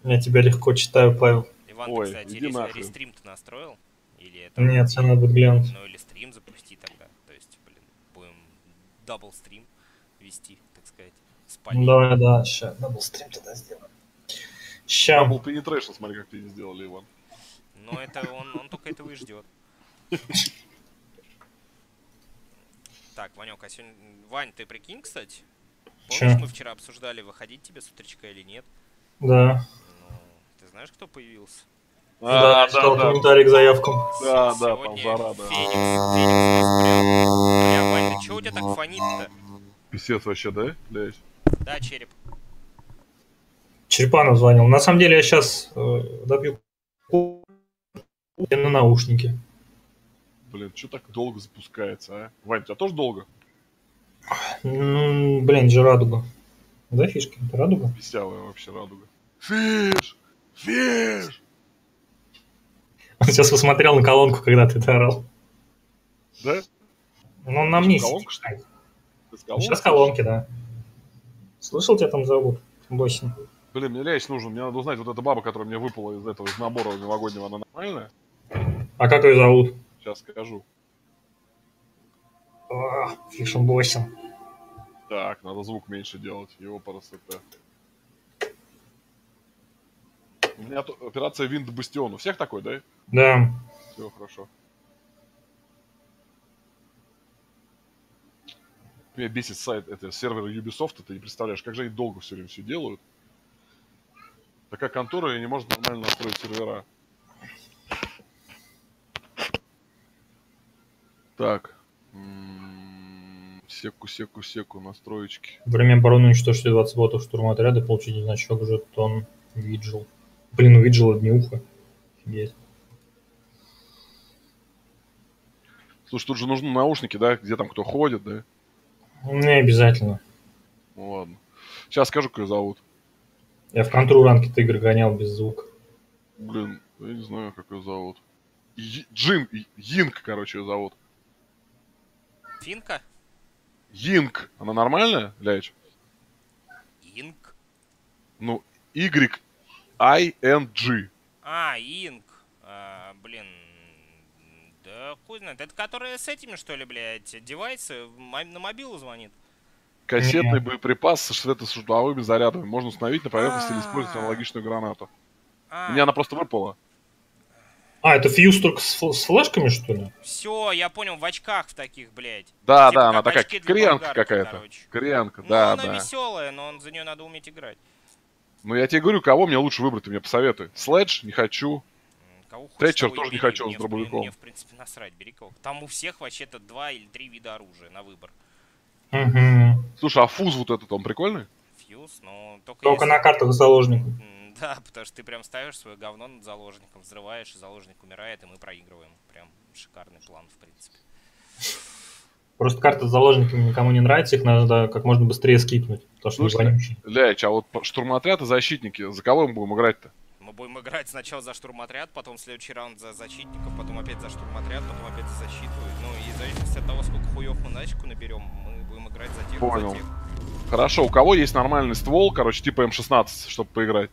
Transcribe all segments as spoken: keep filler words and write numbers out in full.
Я тебя легко читаю, Павел. Иван, Ой, ты, кстати, иди рес- нахрен. рестрим ты настроил? Или это... Нет, все надо будет глянуть. Ну или стрим запусти тогда. То есть, блин, будем дабл стрим вести, так сказать. С полей. Да, да, сейчас даблстрим тогда сделаем. Ща. Double penetration, смотри, как ты не сделали, Иван. Но это он, он только этого и ждет. Так, Ванек, а сегодня... Вань, ты прикинь, кстати? Помнишь, Чё? мы вчера обсуждали, выходить тебе с утречка или нет? Да. Ну, ты знаешь, кто появился? Да, А, я читал да, да. комментарий к заявкам. Да, да, Сегодня там жара, да. Феникс. Феникс у нас прям... Бля, Вань, ты чё у тебя так фонит-то? Писец вообще, да, блядь? Да, череп. Черепанов звонил. На самом деле я сейчас э, добью на наушники. Блин, что так долго запускается, а? Вань, у тебя тоже долго? Ну, блин, же радуга. Да, фишки? Это радуга? Веселая вообще радуга. Фиш! Фиш! Он сейчас посмотрел на колонку, когда ты это орал. Да? Ну, он на Ты мне что, колонка, сидит. что ли? Ты с Ну, колонки? сейчас колонки, да. Слышал, тебя там зовут? Босин. Блин, мне лящ нужен. Мне надо узнать, вот эта баба, которая мне выпала из этого, из набора новогоднего, она нормальная? А как ее зовут? Сейчас скажу. А, Фишен Босин. Так, надо звук меньше делать. Его просто это... У меня тут операция Wind Bastion. У всех такой, да? Да. Все хорошо. Меня бесит сайт, это сервер Ubisoft, ты не представляешь, как же они долго все время все делают. Такая контора и не может нормально настроить сервера. Так. М-м, Секу, секу, секу, настроечки. Время обороны уничтожить двадцать ботов штурма отряда, получить значок жетон Виджил. Блин, у Виджила днюха. Офигеть. Слушай, тут же нужны наушники, да? Где там кто ходит, да? Не обязательно. Ну ладно. Сейчас скажу, как ее зовут. Я в контру ранки игр гонял без звука. Блин, я не знаю, как ее зовут. Е- Джин, Йинг, короче, ее зовут. Финка? Йинг. Она нормальная, Ляич? Инк? Ну, Y I N G. А, Инк. А, блин. Да хуй знает. Это которая с этими, что ли, блядь, девайсы мо- на мобилу звонит? Кассетный Нет. боеприпас со светошумовыми зарядами. Можно установить на поверхности или использовать А. аналогичную гранату. А, Мне она просто выпала. А, это фьюз только с, фл- с флешками, что ли? все, я понял, в очках в таких, блядь. Да, Типа да, как она такая очки для кореянка болгарки, какая-то. короче. Кореянка, Ну, да, она да. веселая, но он, за нее надо уметь играть. Ну, я тебе говорю, кого мне лучше выбрать, ты мне посоветуй. Следж не хочу. М, Кого хочешь, Тэтчер того и тоже не бери. хочу, он Мне с в при- дробовиком. Мне, в принципе, насрать, бери кого. Там у всех вообще-то два или три вида оружия на выбор. Угу. Слушай, а фуз вот этот, он прикольный? Фьюз, но только, Только если... на картах с заложником. М, Да, потому что ты прям ставишь свое говно над заложником, взрываешь, и заложник умирает, и мы проигрываем. Прям шикарный план, в принципе. Просто карты с заложниками никому не нравятся, их надо как можно быстрее скипнуть, потому что они Слушай, вонючие. Ляич, а вот по- штурмотряд и защитники, за кого мы будем играть-то? Мы будем играть сначала за штурмотряд, потом следующий раунд за защитников, потом опять за штурмотряд, потом опять за защиту. Ну и в зависимости от того, сколько хуев мы начку наберем, мы будем играть за тех, Понял. за тех. Хорошо, у кого есть нормальный ствол, короче, типа эм шестнадцать, чтобы поиграть?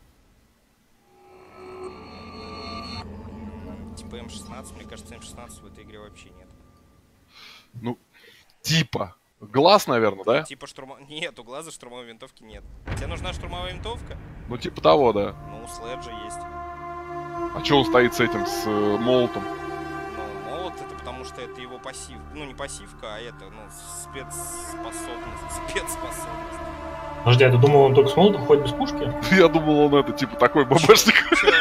Типа эм шестнадцать, мне кажется, эм шестнадцать в этой игре вообще нет. Ну, типа. Глаз, наверное, да? Типа штурма... Нет, у глаза штурмовой винтовки нет. Тебе нужна штурмовая винтовка? Ну, типа того, да. Ну, у Следжа есть. А чё он стоит с этим, с э, молотом? Ну, молот это потому что это его пассив. Ну, не пассивка, а это, ну, спецспособность. Спецспособность. Подожди, а ты думал, он только с молотом ходит без пушки? Я думал, он это, типа, такой ББшник.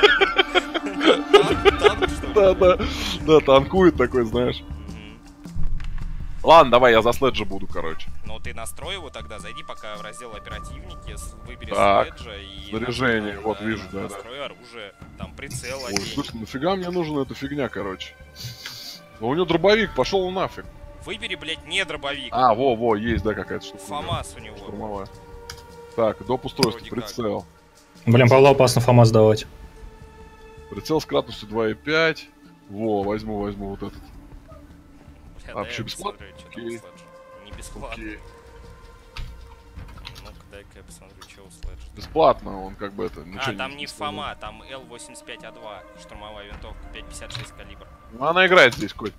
Танк, танк, что ли? Да, да. Да, танкует такой, знаешь. Мгм. Ладно, давай, я за Следжа буду, короче. Ну, ты настрой его тогда, зайди пока в раздел оперативники, с- выбери Так, Следжа и... снаряжение, настрой, вот вижу, да, да. Настрой оружие, там прицел Ой, одень. слушай, нафига мне нужна эта фигня, короче? Ну, у него дробовик, пошел он нафиг. Выбери, блядь, не дробовик. А, во-во, есть, да, какая-то штука. ФАМАС у него. Штурмовая. Так, доп. Устройства, Вроде как. прицел. Блин, Павлу опасно ФАМАС давать. Прицел с кратностью два и пять. Во, возьму, возьму вот этот. Бля, А, дай вообще я бесплатно? посмотрю, что там Окей. у Следжа. Не бесплатно. Окей. Ну-ка, дай-ка я посмотрю, что у Следжа. Бесплатно, он как бы это... А, там не ФАМА, там Л восемьдесят пять А два, штурмовая винтовка, пять пятьдесят шесть калибр. Ну, она играет здесь, Коль.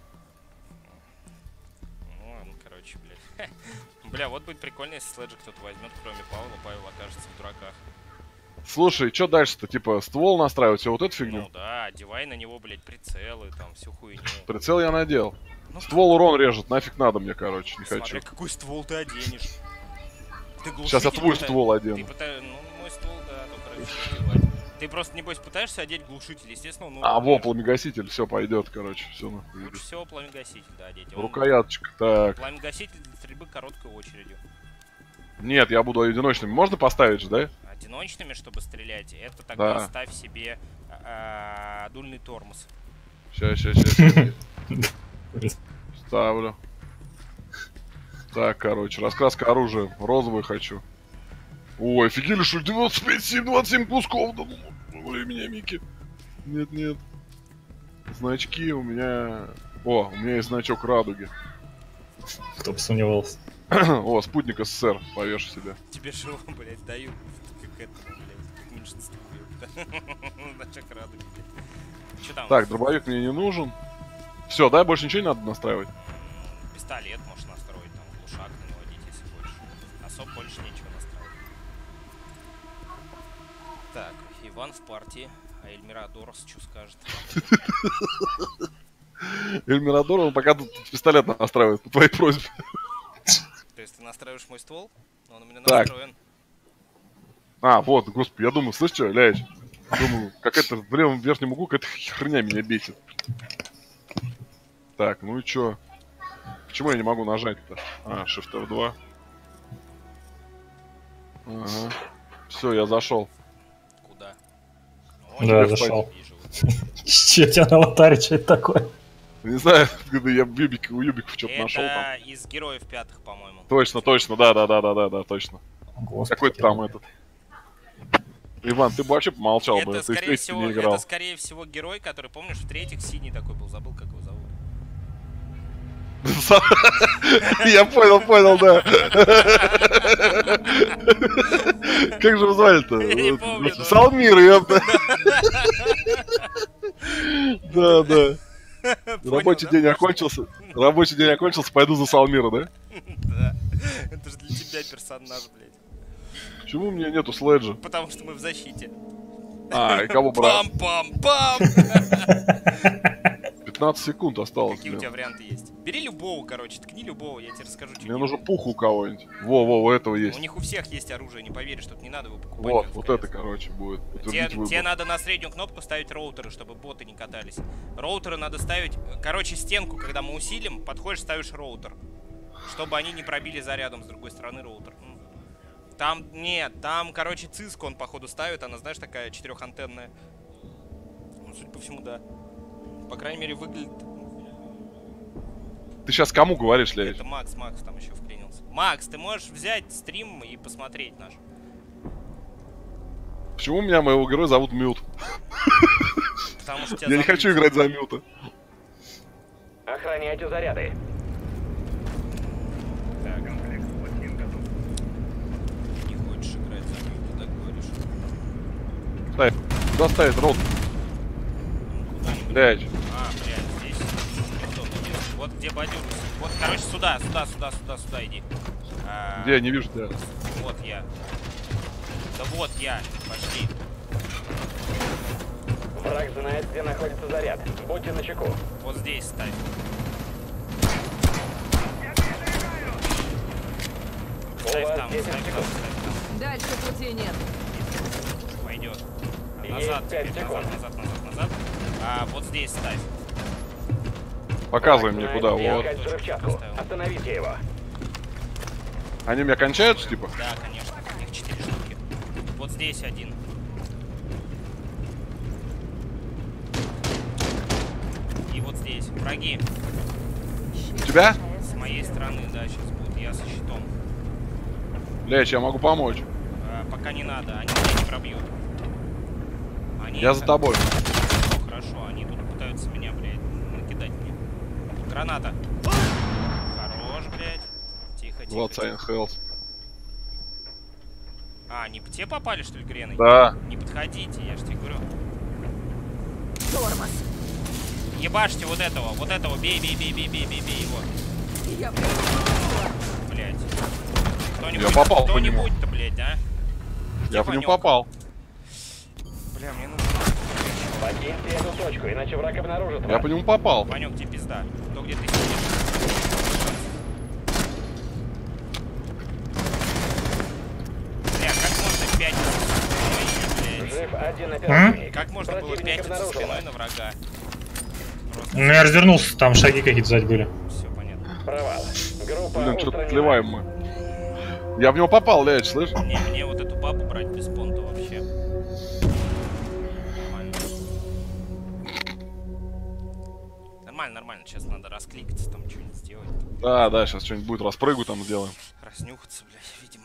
Ну, ладно, короче, блядь. Бля, вот будет прикольно, если Следжа кто-то возьмет, кроме Павла, Павел окажется в дураках. Слушай, что дальше-то? Типа ствол настраивать, все вот эту фигню? Ну да, одевай на него, блядь, прицелы, там, всю хуйню. Прицел я надел. Ну, Ствол урон режет, нафиг надо мне, короче, не смотря хочу. какой ствол ты оденешь. Ты Сейчас я глушитель твой пыта- ствол одену. Ты пыта- Ну, мой ствол, да, только раньше одевать. Ты просто, небось, пытаешься одеть глушитель, естественно, ну... А, во, пламегаситель, все, пойдет, короче, все. Лучше всего пламегаситель, да, одеть. Он- Рукояточка, так. Пламегаситель для стрельбы короткой очередью. Нет, я буду одиночными. Можно поставить же, да? Одиночными, чтобы стрелять, это тогда Да. ставь себе а, дульный тормоз. Сейчас, сейчас, сейчас. Ставлю. Так, короче, раскраска оружия. Розовый хочу. Ой, офигели, что ли? двадцать пять, семь, двадцать семь кусков. Да ну, ой, меня, Мики. Нет, нет. Значки у меня... О, у меня есть значок радуги. Кто бы сомневался. О, спутник СССР. Повешу себе. Тебе же его, блядь, дают. Как это, блядь, как меньшинству. Значок радуги. Че там? Так, дробовик мне не нужен. Все, да, больше ничего не надо настраивать. Пистолет можешь настроить, там, глушак наводить, если хочешь. Особо больше нечего настраивать. Так, Иван в партии. А Эльмирадорос что скажет? Эльмирадор, он пока тут пистолет настраивает, по твоей просьбе. То есть ты настраиваешь мой ствол? Но он у меня Так. настроен. А, вот, господи, я думаю, слышь, что, Ляич? Думаю, какая-то в левом верхнем углу какая-то херня меня бесит. Так, ну и чё? Почему я не могу нажать-то? А, Shift эф два. Ага. Все, я зашел. Куда? Да, тебе зашел. Вижу. Че у тебя на аватаре, что это такое? Не знаю, когда я в Юбик, у Юбиков что-то нашел там. Это из героев пятых, по-моему. Точно, точно, да, да, да, да, да, да, точно. Господи, Какой-то там этот. Иван, ты бы вообще помолчал бы, Это ты в скорее, третьем всего, не играл. это скорее всего герой, который, помнишь, в третьих синий такой был, забыл, как его зовут. Я понял, понял, да. Как же его звали-то? Я не помню, да. Салмир, ёпта. Да, да. Понял, Рабочий да? день окончился. Рабочий день окончился, пойду за Салмира, да? Да. Это же для тебя персонаж, блядь. Почему у меня нету следжа? Потому что мы в защите. А, и кого брать? Пам-пам-пам! пятнадцать секунд осталось. Какие у блин. тебя варианты есть? Бери любого, короче, ткни любого, я тебе расскажу, что Мне нужен пух у кого-нибудь. Во, во, у этого У есть. них у всех есть оружие, не поверишь, что не надо его покупать. Вот, в вот КС. это, короче, будет. Тебе, Утвердить тебе выбор. надо на среднюю кнопку ставить роутеры, чтобы боты не катались. Роутеры надо ставить... Короче, стенку, когда мы усилим, подходишь, ставишь роутер. Чтобы они не пробили зарядом с другой стороны роутер. М. Там, нет, там, короче, циску он, походу, ставит. Она, знаешь, такая четырехантенная. Ну, судя по всему, да. По крайней мере, выглядит... Ты сейчас кому говоришь, Ляич? Это Макс, Макс там еще вклинился. Макс, ты можешь взять стрим и посмотреть наш? Почему меня моего героя зовут Мют? Потому что тебя Я не зовут- хочу играть за Мюта. Охраняйте заряды. Так, комплект плотин готов. Не хочешь играть за мою, ты так говоришь. Ставь. Куда ставить рот? Ляич. А, блядь, здесь неудобно делать. Вот где бадюр. Вот, короче, сюда, сюда, сюда, сюда, сюда иди. А, Где я не вижу тебя? Вот я. Да вот я. Пошли. Враг знает, где находится заряд. Будьте начеку. Вот здесь ставь. У Ставь вас там, десять ставь там, секунд. ставь там. Дальше пути нет. Пойдет. Есть Назад, пять теперь, секунд. назад, назад, назад, назад. А, вот здесь ставь. Показывай Враг мне знает, куда. где Вот. искать взрывчатку. Остановите его. Они у меня кончаются, типа? Да, конечно. Их четыре штуки. Вот здесь один. И вот здесь. Враги. У тебя? С моей стороны, да, сейчас будут. Я со щитом. Ляич, я могу помочь. А, пока не надо, они меня не пробьют. Они... Я за тобой. Ну, хорошо, они тут пытаются меня, блядь, накидать мне. Граната. Хорош, блядь. Тихо, тихо. Вот тихо. Сайн Хелс. А, не те попали, что ли, грены? Да. Не подходите, я же тебе говорю. Тормоз. Ебашьте вот этого, вот этого, бей, бей, бей, бей, бей, бей, бей его. Я Блять. Я попал по нему. Кто-нибудь-то, блять, а? Я по нему попал. Бля, мне нужно... Покиньте эту точку, иначе враг обнаружит вас. Я по нему попал. Ванек, тебе пизда. То, где ты сидишь. Бля, как можно пять... Жив один оперативник. Как можно было Противник пять обнаружен. спиной на врага? Просто Ну я развернулся, там шаги какие-то сзади были. все понятно. Провал. Группа Блин, что-то устранена. сливаем мы. Я в него попал, Ляч, слышь? Не, мне вот эту бабу брать без понта вообще. Нормально. Нормально, нормально. Сейчас надо раскликаться, там что-нибудь сделать. Да, да, сейчас что-нибудь будет, распрыгу там сделаем. Разнюхаться, блядь, видимо.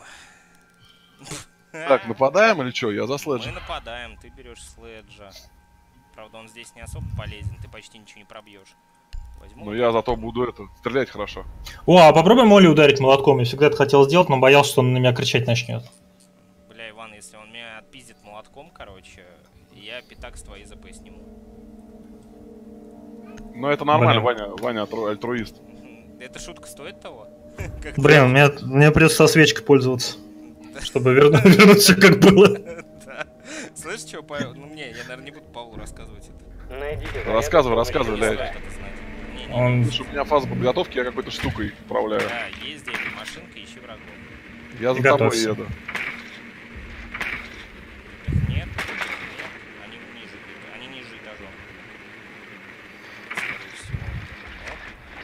Так, нападаем или что? Я за Мы следжем. нападаем, ты берешь следжа. Правда, он здесь не особо полезен, ты почти ничего не пробьешь. Возьму. Но я зато буду это, стрелять хорошо. О, а попробуй Молли ударить молотком. Я всегда это хотел сделать, но боялся, что он на меня кричать начнет. Бля, Иван, если он меня отпиздит молотком, короче, я пятак с твоей ЗП сниму. Но это нормально, Блин. Ваня, Ваня альтру- альтруист. Эта шутка стоит того? Как Блин, мне, мне придется со свечкой пользоваться, чтобы верну- вернуть все как было. Да. Слышь, что, Павел? Ну мне, я, наверное, не буду Павлу рассказывать это. Найдите заряд Рассказывай, с помощью рассказывай, Не Ляч. стоит это знать. Не, не, Он... Слушай, у меня фаза подготовки, я какой-то штукой управляю. Да, езди этой машинкой, ищи врагов. Я за И тобой готовься. еду. Их нет, нет, они ниже, они ниже этажом. Скорее всего. Оп.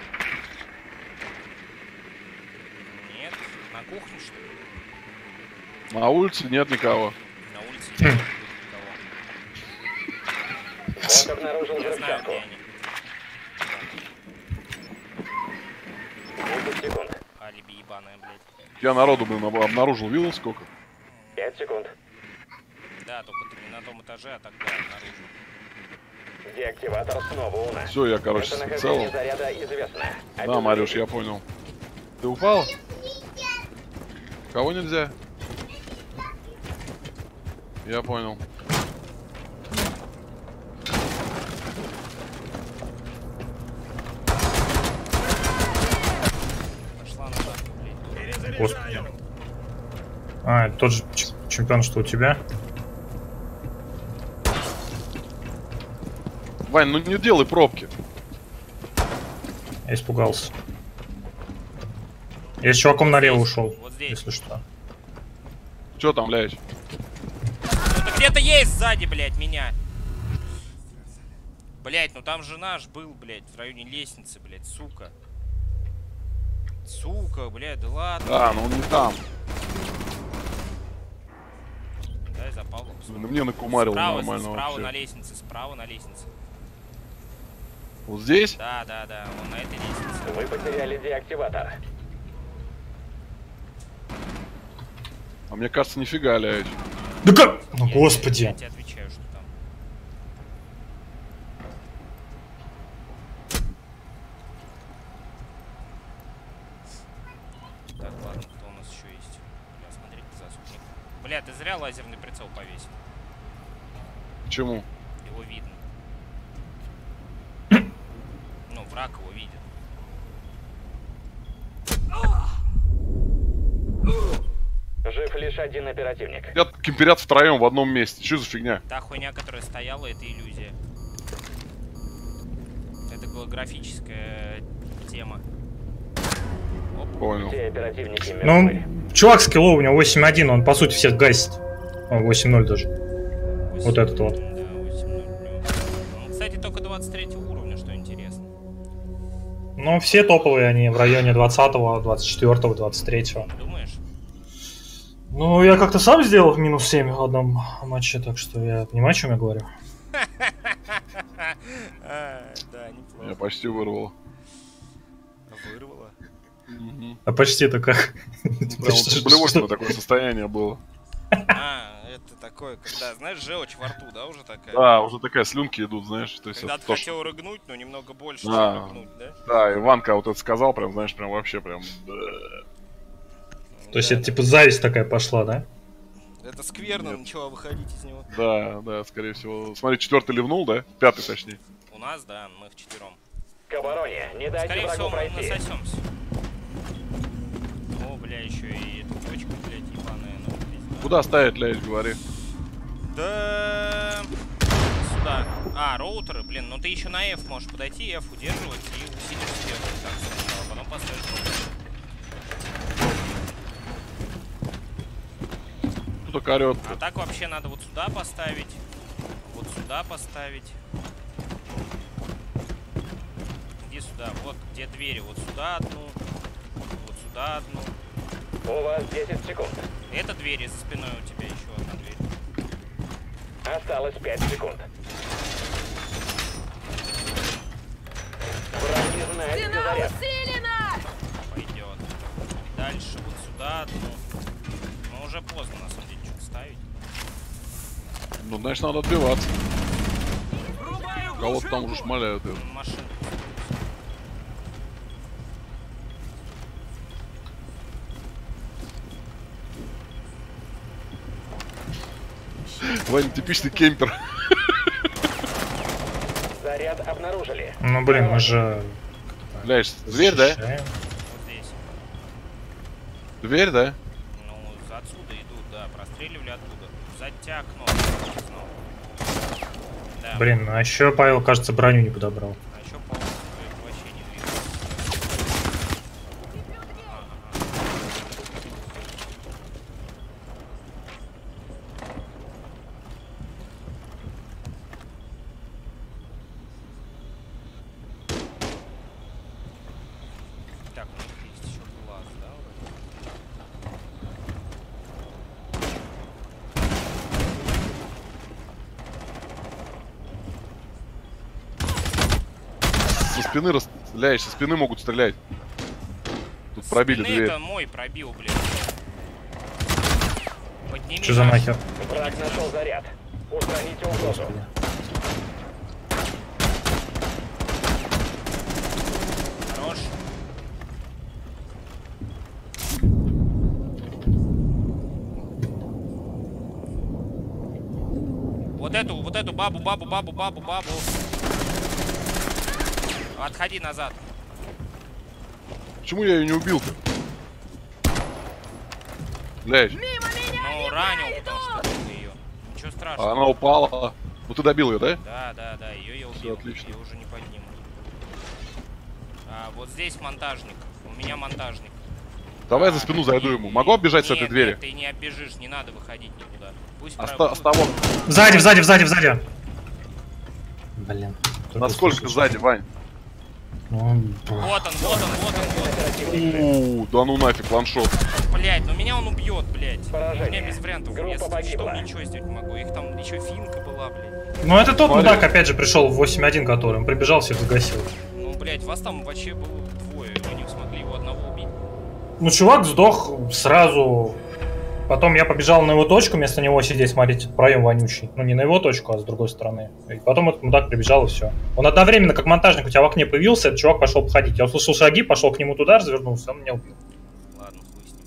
Нет, на кухне что ли? На улице нет никого. На улице не может быть никого. Бот обнаружил Я знаю, взрывчатку. где они. десять секунд. Алиби ебаная, блядь. Я народу, блин, об- обнаружил, видел сколько? пять секунд. Да, только ты не на том этаже, а тогда обнаружил. Деактиватор снова у нас. Все, я, короче, Местонахождение спецелом. заряда известно. Да, Марюш, я понял. Ты упал? Кого нельзя? Я понял. Пошла назад, блядь. Господи. А, это тот же ч- чемпион, что у тебя? Вань, ну не делай пробки. Я испугался. Я с чуваком налево ушел, Вот здесь. если что. Че там, блядь? Кто-то где-то есть сзади, блядь, меня. Блядь, ну там же наш был, блядь, в районе лестницы, блядь, сука. Сука, блядь, да ладно. Да, ну он не там. Дай за Павлом. Блин, мне накумарил Справа, нормально справа вообще. на лестнице, справа на лестнице. Вот здесь? Да, да, да, он на этой лестнице. Вы потеряли деактиватор. А мне кажется, нифига, блядь. Да как? Ну Я- господи. Я тебе отвечаю, что там. Так, ладно, кто у нас еще есть? Бля, смотреть засудник. Бля, ты зря лазерный прицел повесил. Почему? Его видно. Ну, враг его видит. Жив лишь один оперативник. Я кемперят втроем в одном месте. Что за фигня? Та хуйня, которая стояла, это иллюзия. Это голографическая тема. Понял. Все оперативники Ну, мертвы. чувак с кило у него восемь один, он по сути всех гасит. О, восемь ноль даже. Вот этот вот. Да, восемь ноль. Он, кстати, только двадцать третьего уровня, что интересно. Но все топовые они в районе двадцатого, двадцать четвёртого, двадцать третьего. Думаешь? Ну, я как-то сам сделал минус семь в одном матче, так что я понимаю, о чем я говорю. А, да, Я неплохо. почти вырвал. Вырвало. Мгм. А почти-то как? Прям вот болевое такое состояние было. А, это такое, когда, знаешь, желчь во рту, да, уже такая? Да, уже такая слюнки идут, знаешь. То есть Когда это ты то, что- хотел рыгнуть, но немного больше, Да. чем рыгнуть, да? Да, Иванка вот это сказал, прям, знаешь, прям вообще прям... да. То есть Да, это типа зависть такая пошла, да? Это скверно, Нет. начала выходить из него. Да, да, скорее всего. Смотри, четвертый ливнул, да? Пятый, точнее. У нас, да, мы вчетвером. К обороне. Не дайте Скорее врагу всего, мы пройти. насосемся. О, бля, еще и эта точка, блядь, ебаная. Ну, пизда. Куда ставить, ляешь, говори. Да... Сюда. А, роутеры, блин, ну ты еще на F можешь подойти, F удерживать и усилишь сверху. Так, сначала, потом поставишь роутер. Кто-то орёт. А так вообще надо вот сюда поставить, вот сюда поставить. Иди сюда, вот где двери, вот сюда одну, вот сюда одну. У вас десять секунд. Это двери, за спиной у тебя еще одна дверь. Осталось пять секунд. Враг не знает, где Стена заряд. усилена! Пойдет. Дальше вот сюда одну. Ну уже поздно на самом деле что-то ставить. Ну, значит, надо отбиваться. Кого-то там уже шмаляют. это. Машина. Ваня, типичный кемпер. Заряд обнаружили. Ну, блин, мы же... Ляешь, дверь, да? защищаем. Вот здесь. Дверь, да? Ну, отсюда идут, да, простреливали оттуда. Сзади окно. Снова. Да. Блин, а еще Павел, кажется, броню не подобрал. А еще полностью вообще не двигается. Так, у них есть еще глаз, да, вроде? Со спины рас... Ляешь, со спины могут стрелять. Тут пробили Спины дверь. это мой пробил, блин. Подними Что за наш. нахер? Враг нашел заряд. Устраните угрозу. Господи. Хорош. Вот эту, вот эту бабу, бабу, бабу, бабу, бабу. Отходи назад. Почему я ее не убил-то? Ляешь, Мимо меня Ну, не ранил, пройдут! потому что ты ее. Ничего а страшного. она упала. Ну ты добил ее, да? Да, да, да, ее я убил. отлично. Ее уже не поднимут. А, вот здесь монтажник. У меня монтажник. Давай А, за спину зайду и- ему. Могу оббежать с нет, этой двери? Нет, ты не оббежишь, не надо выходить никуда. Пусть А с, про- та- с того... Сзади, сзади, сзади, сзади. Блин. Насколько сзади, Вань? Ну, Вот он, вот он, вот он, вот Ууу, да ну нафиг, ваншот. он. Блять, ну меня он убьет, блять. У Поражение. меня без вариантов. Группа Если что, погибла. ничего сделать не могу. Их там еще финка была, блядь. ну это тот Смотри. мудак, опять же, пришел в восемь один, который он прибежал, всех загасил. Ну, блять, вас там вообще было двое. Вы не смогли его одного убить. Ну, чувак сдох сразу. Потом я побежал на его точку, вместо него сидеть, смотреть проем вонючий. Ну, не на его точку, а с другой стороны. И потом этот мудак прибежал, и все. Он одновременно, как монтажник, у тебя в окне появился, этот чувак пошел обходить. Я услышал шаги, пошел к нему туда, развернулся, он меня убил. Ладно, хуй с ним.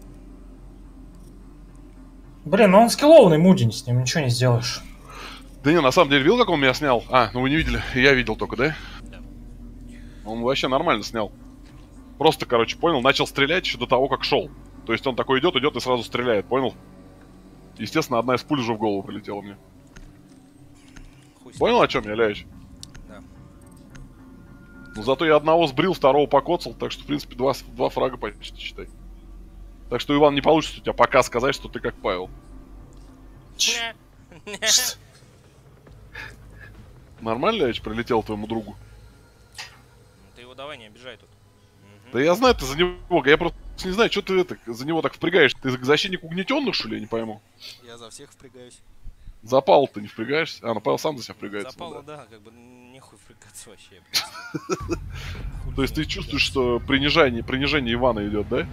Блин, ну он скиллованный мудень, с ним ничего не сделаешь. Да не, на самом деле, видел, как он меня снял? А, ну вы не видели, я видел только, да? Да. Он вообще нормально снял. Просто, короче, понял, начал стрелять еще до того, как шел. То есть он такой идет, идет и сразу стреляет, понял? Естественно, одна из пуль уже в голову прилетела мне. Хуй с ним. Понял, о чем я, Ляич? Да. Ну зато я одного сбрил, второго покоцал, так что, в принципе, два, два фрага почти, считай. Так что, Иван, не получится у тебя пока сказать, что ты как Павел. Не. Нормально, Ляич, прилетел твоему другу? Ты его давай не обижай тут. Мгм. Да я знаю, ты за него, я просто не знаю, что ты это, за него так впрягаешь. Ты защитник угнетенных, что ли, я не пойму? Я за всех впрягаюсь. За Павла ты не впрягаешься? А, ну Павел сам за себя впрягается. За Павла, ну да. да, как бы нехуй впрягаться вообще. блядь. То есть ты чувствуешь, что принижение, принижение Ивана идет, да?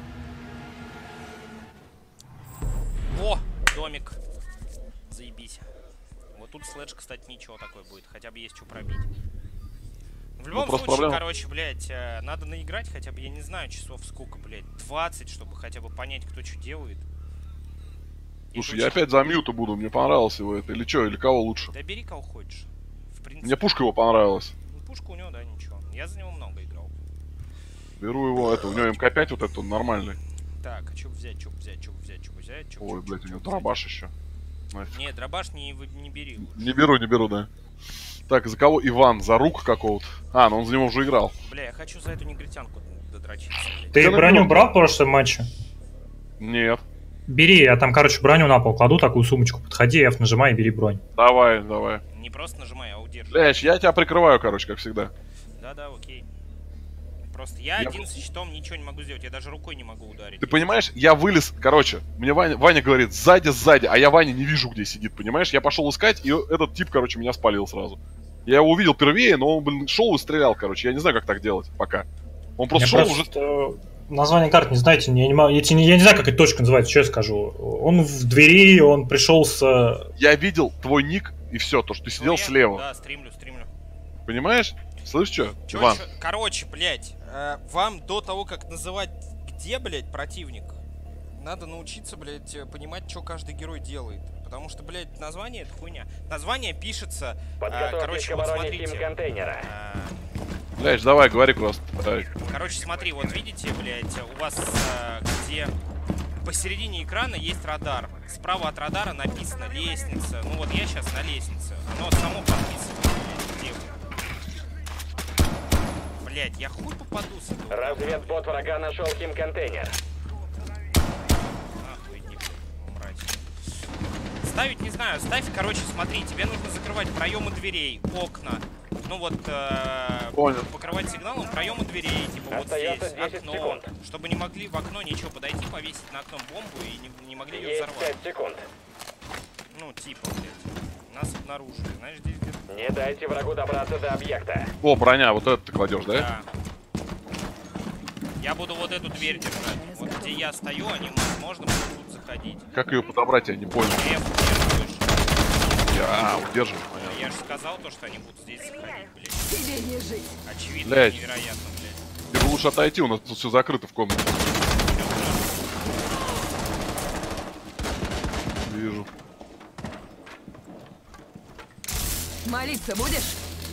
О, домик. Заебись. Вот тут слэдж, кстати, ничего такой будет. Хотя бы есть что пробить. В любом просто случае, проблема- короче, блядь, э, надо наиграть хотя бы, я не знаю, часов сколько, блядь, двадцать, чтобы хотя бы понять, кто что делает. Слушай, я опять за мьюта буду, мне понравилось его это. Или что, или кого лучше? Да бери кого хочешь. В принципе. Мне пушка его понравилась. Ну, пушка у него, да, ничего. Я за него много играл. Беру его, это, у него эм ка пять вот этот, он нормальный. Так, а что взять, что взять, что взять, что взять, что Ой, блядь, у него дробаш еще. Нафиг. Нет, дробаш не, не бери лучше. Не беру, не беру, да. Так, за кого Иван? За рук какого-то? А, ну он за него уже играл. Бля, я хочу за эту негритянку додрочиться. Блядь. Ты Я броню наберу. брал в прошлом матче? Нет. Бери, я там, короче, броню на пол кладу, такую сумочку. Подходи, F нажимай и бери бронь. Давай, давай. Не просто нажимай, а удерживай. Блядь, я тебя прикрываю, короче, как всегда. Да-да, окей. Просто я, Я- один со щитом ничего не могу сделать, я даже рукой не могу ударить. Ты понимаешь, я вылез, короче, мне Ваня, Ваня говорит, сзади, сзади, а я Ваня не вижу, где сидит, понимаешь? Я пошел искать, и этот тип, короче, меня спалил сразу. Я его увидел впервые, но он, блин, шел и стрелял, короче. Я не знаю, как так делать пока. Он просто Я шел просто уже... название карт не знаете, я не, могу, я, не, я не знаю, как эта точка называется, что я скажу. Он в двери, он пришел с... Я видел твой ник, и все, то, что ты сидел Ну, я- слева. Да, стримлю, стримлю. Понимаешь? Слышишь, что, Чё, Иван? чё- Короче, блядь, э, вам до того, как называть где, блядь, противник, надо научиться, блядь, э, понимать, что каждый герой делает. Потому что, блядь, название это хуйня. Название пишется, э, Подготовьтесь короче, к вот обороне смотрите. химконтейнера. Э, Блядь, давай, говори просто. Давай. Короче, смотри, вот видите, блядь, у вас э, где посередине экрана есть радар. Справа от радара написано лестница. Ну вот я сейчас на лестнице. Оно само подписано, блядь, где вы. Блядь, я хуй попаду с этого. Разведбот врага нашел химконтейнер. Нахуй иди, блядь, мразь. Ставить не знаю, ставь, короче, смотри, тебе нужно закрывать проемы дверей, окна. Ну вот, э, Понял. покрывать сигналом проемы дверей, типа вот здесь, Остается десять окно, секунд. чтобы не могли в окно ничего подойти, повесить на окно бомбу и не, не могли ее Есть взорвать. пять секунд. Ну, типа, блядь, нас обнаружили, знаешь, здесь где-то. Не дайте врагу добраться до объекта. О, броня, вот это ты кладешь, да? Да. Я буду вот эту дверь держать. Вот где я стою, они, возможно, будут заходить. Как ее подобрать, я не понял. F удерживаешь. Я, а, удерживай, понятно. Я же сказал то, что они будут здесь заходить, блядь. Тебе не жить. Очевидно, Блядь. невероятно, блядь. Тебе лучше отойти, у нас тут все закрыто в комнате. Вижу. Молиться будешь?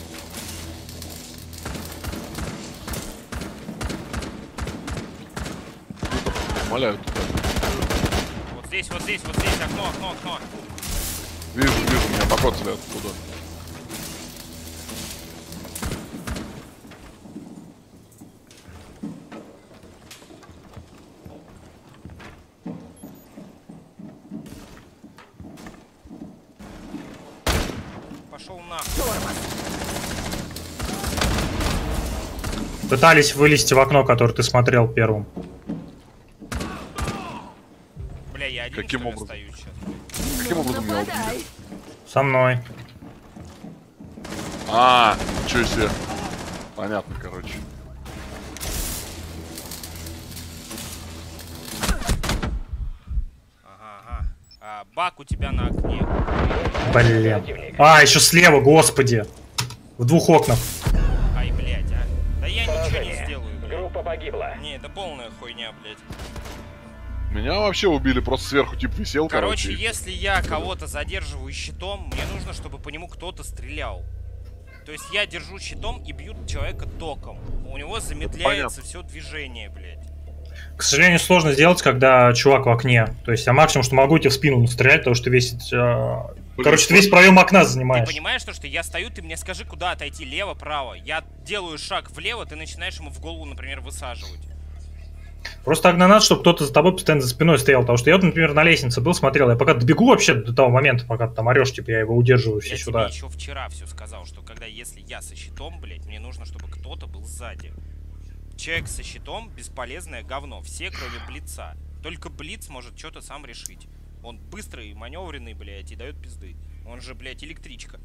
Умоляю. Вот здесь, вот здесь, вот здесь, окно, окно, окно. Вижу, вижу, меня покоцали оттуда. Пошел нахуй. Пытались вылезти в окно, которое ты смотрел первым. Бля, я один, Каким что ли, образом? стою сейчас? Каким образом меня убили? Нападай. Со мной. А, ничего себе. Понятно, короче. Ага, ага. А, бак у тебя на окне. Блин. Противник. А, еще слева, господи. В двух окнах. Ай, блядь, а. Да я ничего не Поражение. сделаю, блядь. Группа погибла. Не, это полная хуйня, блядь. Меня вообще убили, просто сверху тип висел, Короче, короче. если я кого-то задерживаю щитом, мне нужно, чтобы по нему кто-то стрелял. То есть я держу щитом и бью человека током. У него замедляется все движение, блядь. К сожалению, сложно сделать, когда чувак в окне. То есть я максимум, что могу тебе в спину стрелять, потому что весь... э, Короче, ты весь проем окна Ты занимаешь. понимаешь, то, что я стою, ты мне скажи, куда отойти, лево, право. Я делаю шаг влево, ты начинаешь ему в голову, например, высаживать. Просто тогда надо, чтобы кто-то за тобой постоянно за спиной стоял. Потому что я, вот, например, на лестнице был, смотрел. Я пока добегу вообще до того момента, пока ты там орешь, типа, я его удерживаю все Я сюда. тебе еще вчера все сказал, что когда, если я со щитом, блядь, мне нужно, чтобы кто-то был сзади. Человек со щитом — бесполезное говно. Все, кроме Блица. Только Блиц может что-то сам решить. Он быстрый, маневренный, блядь, и дает пизды. Он же, блядь, электричка.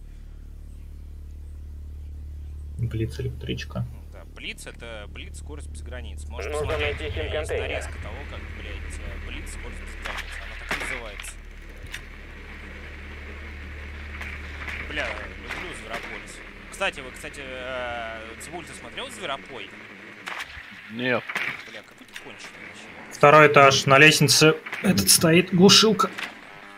Блиц, электричка. Да, Блиц — это Блиц, скорость без границ. Можешь Нужно посмотреть, найти у меня есть химконтейнер. нарезка того, как, блядь, э, Блиц, скорость без границ. Она так и называется. Бля, люблю Зверополис. Кстати, вы, кстати, э, Цибуль, ты смотрел Зверопой? Нет. Бля, какой ты конченый вообще. Второй этаж. На лестнице этот стоит глушилка.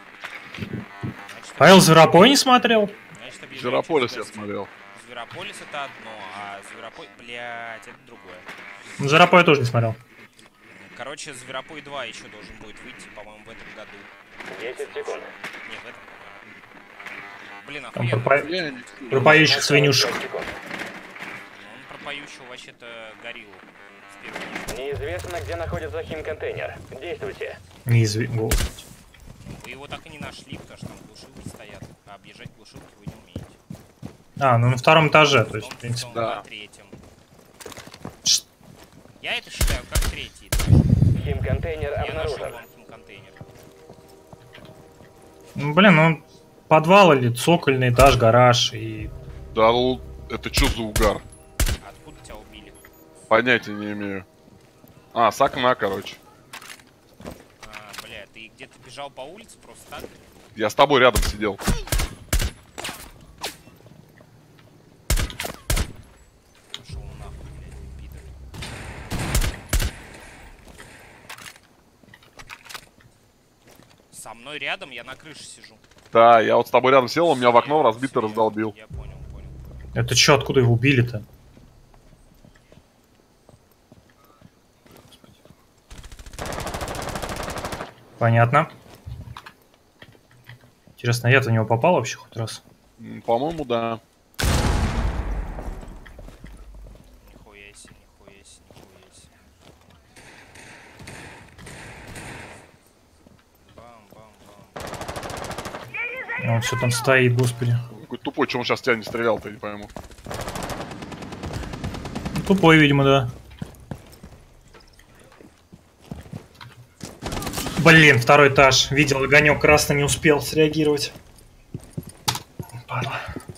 Павел Зверопой не смотрел? Значит, объезжайте Зверополис я Зверополис. смотрел. Зверополис это одно, а Зверопой... Блять, это другое. Ну, Зверопой я тоже не смотрел. Короче, Зверопой два еще должен будет выйти, по-моему, в этом году. десять секунд. Не, в этом. Блин, Там охуенно. про, Я не... про поющих свинюшек. пять секунд. Он про поющего вообще-то гориллу. С первого. Неизвестно, где находится химконтейнер. Действуйте. Неизвестно. Вы его так и не нашли, потому что там глушилки стоят. А объезжать глушилки вы не умеете. А, ну на втором этаже, то В есть, том- в принципе. в том да. на третьем. Ш- Я это считаю как третий этаж. Химконтейнер Я нашел обнаружен. вам контейнер. Ну, блин, ну подвал или цокольный этаж, гараж и... Да, ну, это что за угар? Откуда тебя убили? Понятия не имею. А, с окна, короче. А, бля, ты где-то бежал по улице просто так? Я с тобой рядом сидел. Пошел нахуй, блядь, пидор. Со мной рядом, я на крыше сижу. Да, я вот с тобой рядом сел, он меня в окно разбито Всё, раздолбил. Я понял, понял. Это чё, откуда его убили-то? Понятно. Интересно, я-то в него попал вообще хоть раз? М, По-моему, да. Нихуя себе, нихуя себе, нихуя себе. Бам-бам-бам. Он все там стоит, господи. Какой тупой, что он сейчас тебя не стрелял-то, я не пойму. Тупой, видимо, да. Блин, второй этаж. Видел огонек красный, не успел среагировать. Падла.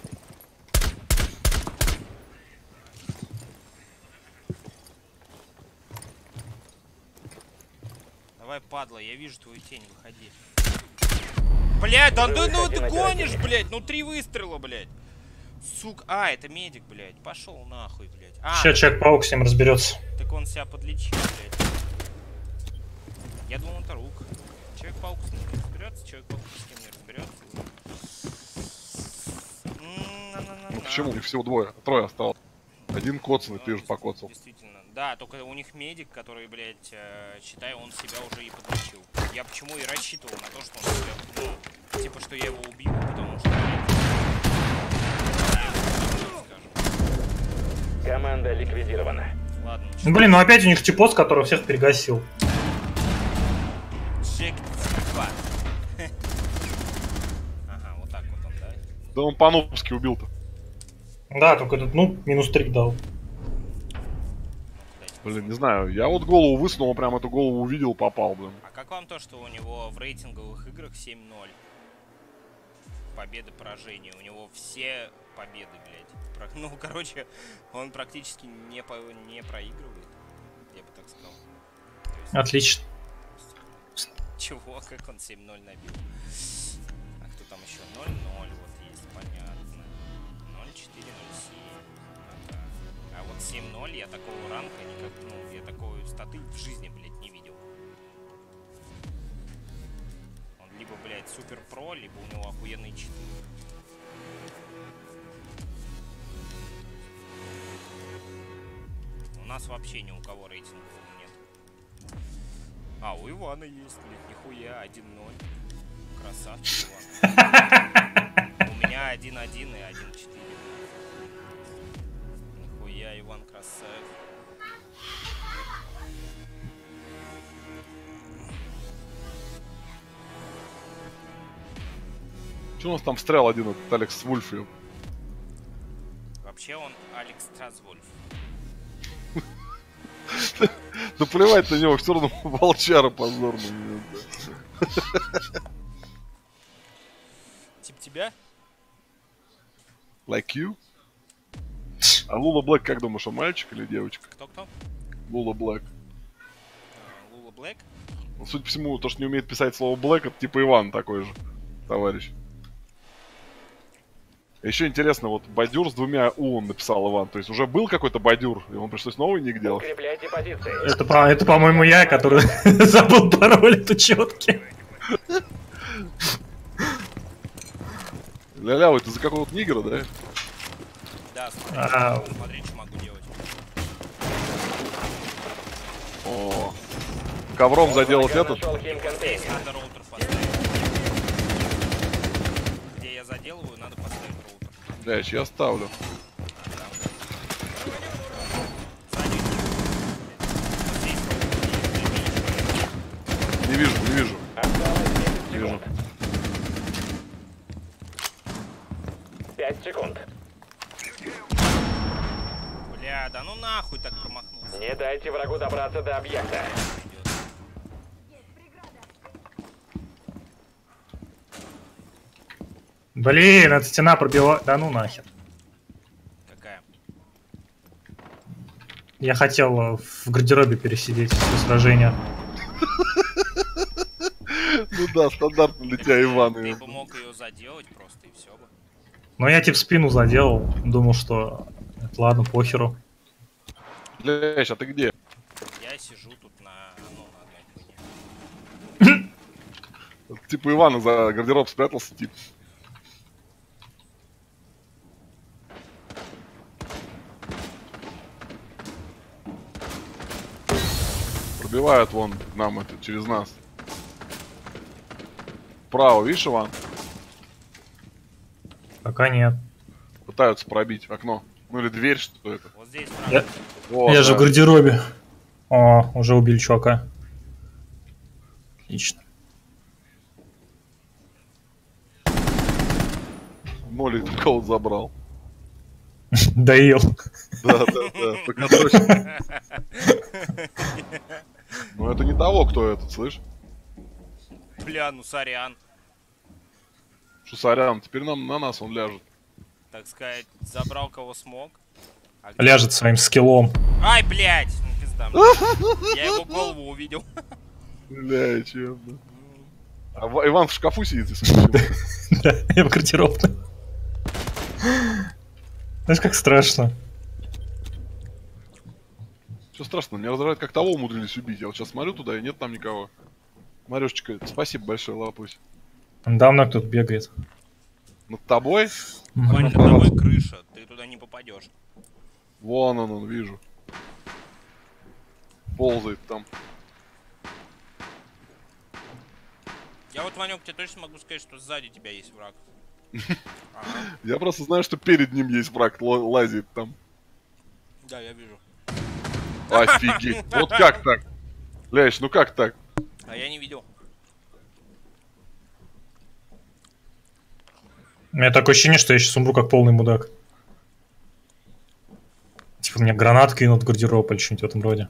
Давай, падла, я вижу твою тень, выходи. Блядь, да ну, ну ты гонишь, блядь, ну три выстрела, блядь. Сука, а, это медик, блядь, пошел нахуй, блядь. А, Сейчас Человек-паук с ним разберется. так он себя подлечил, блядь. Я думал, это рук. Человек-паук с ним не разберется, Человек-паук с ним не разберется. Ну почему? У них всего двое, трое осталось. Один коцанный, ты же покоцал. Действительно. Да, только у них медик, который, блядь, э, считай, он себя уже и подлечил. Я почему и рассчитывал на то, что он себя, ну, типа, что я его убил, потому что, блядь, скажем. Команда ликвидирована. Ладно, Ну, блин, ну опять у них типос, который всех перегасил. Джек типа. Ага, вот так вот он, да? Да он по-нубски убил-то. Да, только этот, ну, минус три дал. Блин, не знаю, я вот голову высунул, он прям эту голову увидел, попал, блин. А как вам то, что у него в рейтинговых играх семь ноль? Победы, поражения. У него все победы, блядь. Про- Ну, короче, он практически не, по- не проигрывает. Я бы так сказал. То есть, Отлично. чего? Как он семь ноль набил? А кто там еще? ноль ноль вот есть, понятно. ноль четыре ноль семь. Ага. А вот семь ноль я такого ранга никак, ну, я такой статы в жизни, блядь, не видел. Он либо, блядь, супер про, либо у него охуенные читы. У нас вообще ни у кого рейтингового нет. А, у Ивана есть, блядь, нихуя, один ноль. Красавчик, Иван. У меня один один и один четыре. Нихуя, Иван красавец. Че у нас там встрял один этот Алекс Вульф? Вообще он Алекс Страсвольф. Да плевать на него, все равно волчара позорный. Тип тебя? Like you? А Лула Блэк, как думаешь, он мальчик или девочка? Кто-кто? Лула Блэк. А, Лула Блэк? Ну, судя по всему, то, что не умеет писать слово Блэк, это типа Иван такой же, товарищ. Еще интересно, вот бадюр с двумя У он написал Иван. То есть уже был какой-то бадюр, и ему пришлось новый ник делать. Укрепляйте позиции. Это, по- это по-моему, я, который забыл пароль от учетки. Ля-ля, ты за какого-то нигера, да? Да, смотри, А. смотри, что могу делать. О, ковром заделать Врага этот. нашел химконтейнер. Здесь надо роутер поставить. Где я заделываю, надо поставить роутер. Блядь, я ставлю. Сзади. Вот здесь роутер. Не вижу, не вижу. Осталось десять Не вижу. секунд. пять секунд. Бля, да ну нахуй так промахнулся. Не дайте врагу добраться до объекта. Блин, эта стена пробила... Да ну нахер. Какая? Я хотел э, в гардеробе пересидеть все сражения. Ну да, стандартно для тебя, Иван. Ты бы мог ее заделать просто и все бы. Но я тебе в спину заделал. Думал, что... это ладно, похеру. Блядь, а ты где? Я сижу тут на, ну, на одной хуйне. Типа Ивана за гардероб спрятался, типа. Пробивают вон нам это, через нас. Право, видишь, Иван? Пока нет. Пытаются пробить окно. Ну или дверь, что это. Вот здесь, Я, правда. Вот, я же да. в гардеробе. О, уже убили чувака. Отлично. Молик кого-то забрал. Доел. Да, да, да, пока точно. Ну это не того, кто этот, слышь? Бля, ну сорян. Что, сорян, теперь нам на нас он ляжет. Так сказать, забрал кого смог. А где- Ляжет своим скиллом. Ай, блядь! Ну пизда мне. Я его голову увидел. Бля, честно. А В- Иван в шкафу сидит и смотрит. Да, я в гардеробной. Знаешь, как страшно. Что страшно, меня раздражает, как того умудрились убить. Я вот сейчас смотрю туда, и нет там никого. Марюшечка, спасибо большое, лапусь. Давно кто-то бегает. Над тобой? Вань, над тобой крыша, ты туда не попадешь. Вон он, он, вижу. Ползает там. Я вот, Ванек, тебе точно могу сказать, что сзади тебя есть враг. Ага. Я просто знаю, что перед ним есть враг, л- лазит там. Да, я вижу. Офигеть. Вот как так? Лящ, ну как так? А я не видел. У меня такое ощущение, что я сейчас умру как полный мудак. Типа мне гранат кинут в гардероб или что-нибудь в этом роде.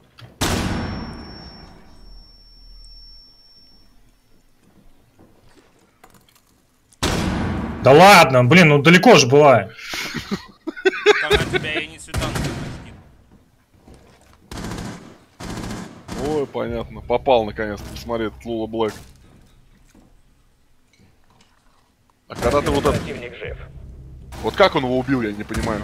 Да ладно, блин, ну далеко же была. Там на тебя и не светанка. Ой, понятно. Попал наконец-то. Посмотри, этот Лула Блэк. А когда ты вот это... Противник жив. Вот как он его убил, я не понимаю.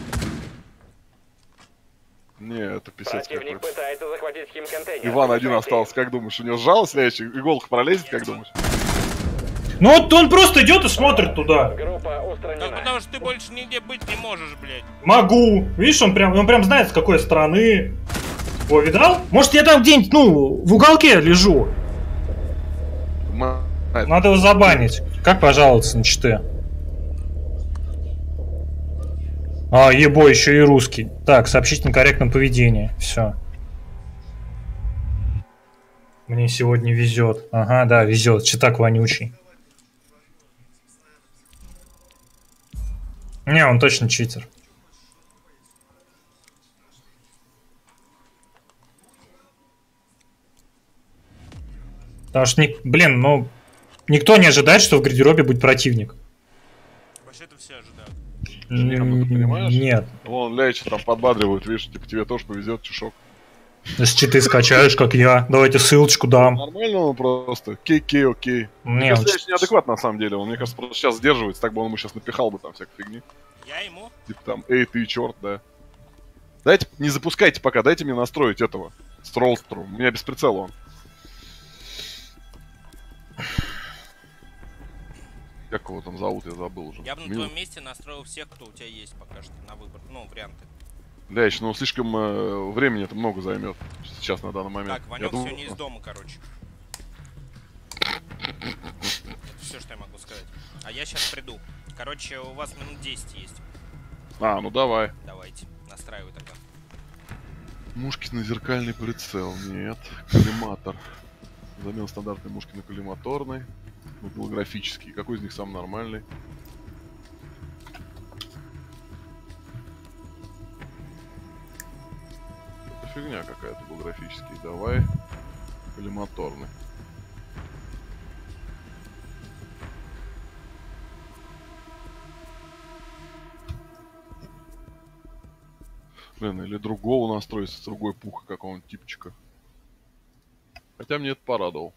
Не, это писец Противник какой-то. пытается захватить химконтейнер. Иван один Спасайте остался, как думаешь? У него сжалась лящик? Иголка пролезет, как думаешь? Ну вот он просто идет и смотрит туда. их. Группа Так устранена. потому что ты больше нигде быть не можешь, блядь. Могу. Видишь, он прям, он прям знает, с какой стороны. О, видал? Может, я там где-нибудь, ну, в уголке лежу. Ма- а, Надо его забанить. Как пожаловаться на читы? А, ебо, еще и русский. Так, сообщить о некорректном поведении. Все. Мне сегодня везет. Ага, да, везет. Читак вонючий. Не, он точно читер. Потому что, ни- блин, ну, никто не ожидает, что в гардеробе будет противник. Вообще-то все ожидают. Не, ну, ты понимаешь? Нет. Вон лящи там подбадривают, видишь, типа тебе тоже повезет, чушок. Если читы скачаешь, как я, давайте ссылочку дам. Нормально он просто. Кей-кей, окей. Не, Мне он кажется, ч- неадекват на самом деле. Он, мне кажется, просто сейчас сдерживается, так бы он ему сейчас напихал бы там всякой фигни. Я ему? Типа там, эй, ты черт, да. Дайте, не запускайте пока, дайте мне настроить этого. С роустером. У меня без прицела он. Как его там зовут, я забыл уже. Я бы на Мил... твоем месте настроил всех, кто у тебя есть пока что на выбор. Ну, варианты. Лящ, ну слишком э, времени это много займет сейчас на данный момент. Так, Ванек думаю... сегодня из дома, короче. Это все, что я могу сказать. А я сейчас приду. Короче, у вас минут десять есть. А, ну давай. Давайте, настраивай тогда. Мушки на зеркальный прицел. Нет. Коллиматор. Замена стандартной мушки на коллиматорный. Голографический. Какой из них самый нормальный? Это фигня какая-то, голографический. Давай. Коллиматорный. Блин, или другого настроить с другой пуха какого-нибудь типчика. Хотя мне это порадовал.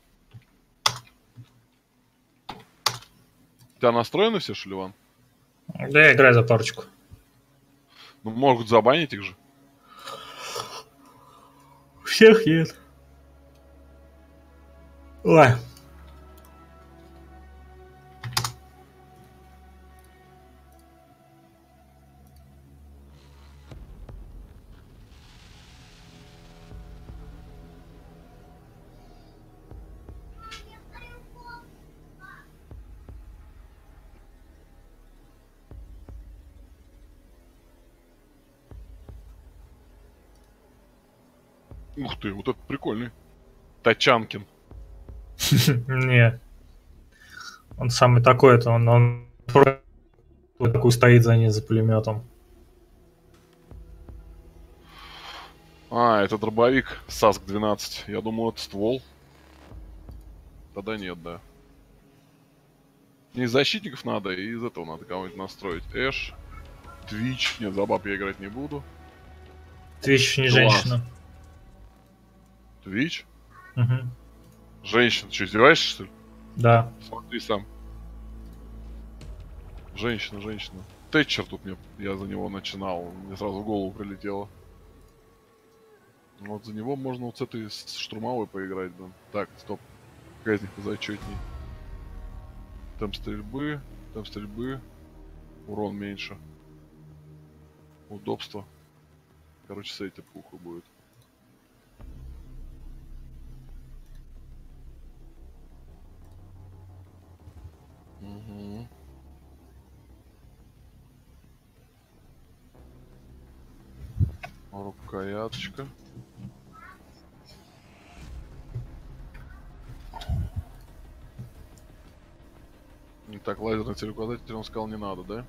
У тебя настроены все, Шеливан? Да я играю за парочку. Ну, могут забанить их же. Всех нет. Ой. Ух ты, вот это прикольный. Тачанкин. Не. Он самый такой-то, он, он такой стоит за ней, за пулеметом. А, это дробовик САСК двенадцать. Я думал, это ствол. Тогда нет, да. Не из защитников надо, и из этого надо кого-нибудь настроить. Эш, Твич. Нет, за баб я играть не буду. Твич не Класс. женщина. Твич? Угу. Женщина. Что, издеваешься, что ли? Да. Смотри сам. Женщина, женщина. Тэтчер тут мне, я за него начинал. Мне сразу в голову прилетело. Вот за него можно вот с этой с штурмовой поиграть, блин. Так, стоп. Какая из них позачетней? Темп стрельбы, темп стрельбы. Урон меньше. Удобство. Короче, с этим пуху будет. Угу. Рукояточка. Так, лазерный телеуказатель, он сказал, не надо, да?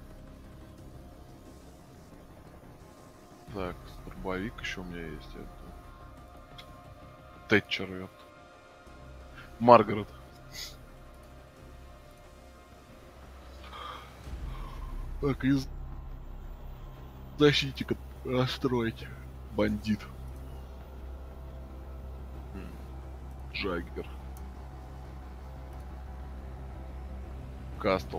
Так, дробовик еще у меня есть. Это... Тэтчер, ёпт. Маргарет. Так, из защитника расстроить. Бандит. Джаггер. Кастл.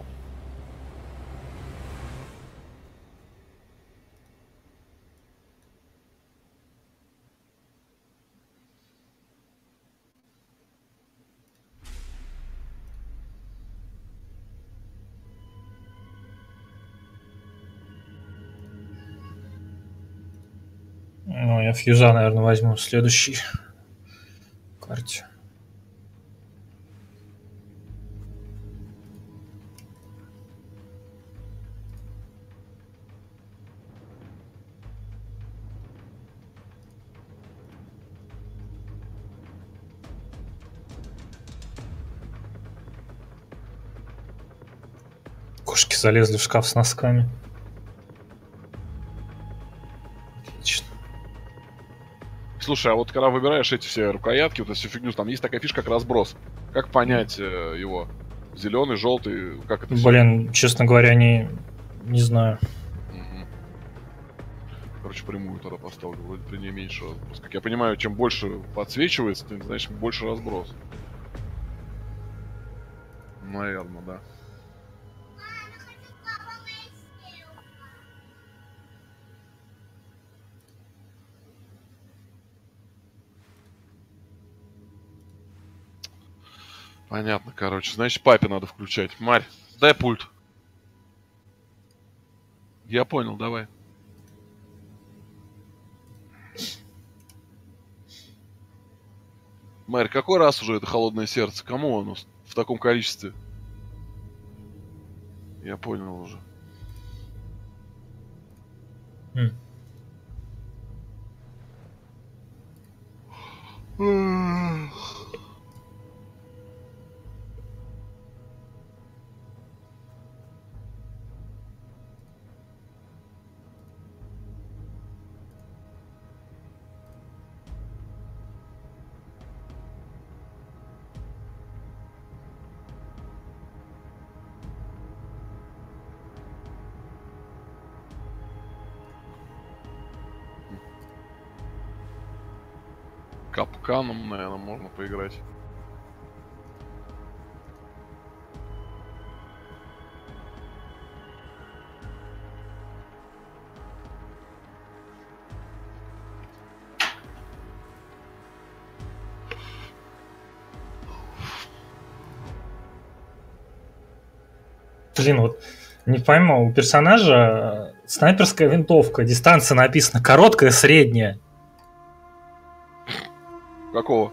Ну, я фьюза, наверное, возьму в следующей карте. Кошки залезли в шкаф с носками. Отлично. Слушай, а вот когда выбираешь эти все рукоятки, вот эту всю фигню, там есть такая фишка, как разброс. Как понять э, его? Зеленый, желтый, как это всё? Блин, честно говоря, не, не знаю. Мгм. Короче, прямую тогда поставлю, вроде при ней меньше разброс. Как я понимаю, чем больше подсвечивается, тем, значит, больше разброс. Наверное, да. Понятно, короче. Значит, папе надо включать. Марь, Дай пульт. Я понял, давай. Марь, какой раз уже это холодное сердце? Кому оно в таком количестве? Я понял уже. М. Капканом, наверное, можно поиграть. Блин, вот не пойму, у персонажа снайперская винтовка, дистанция написана короткая, средняя, Какого?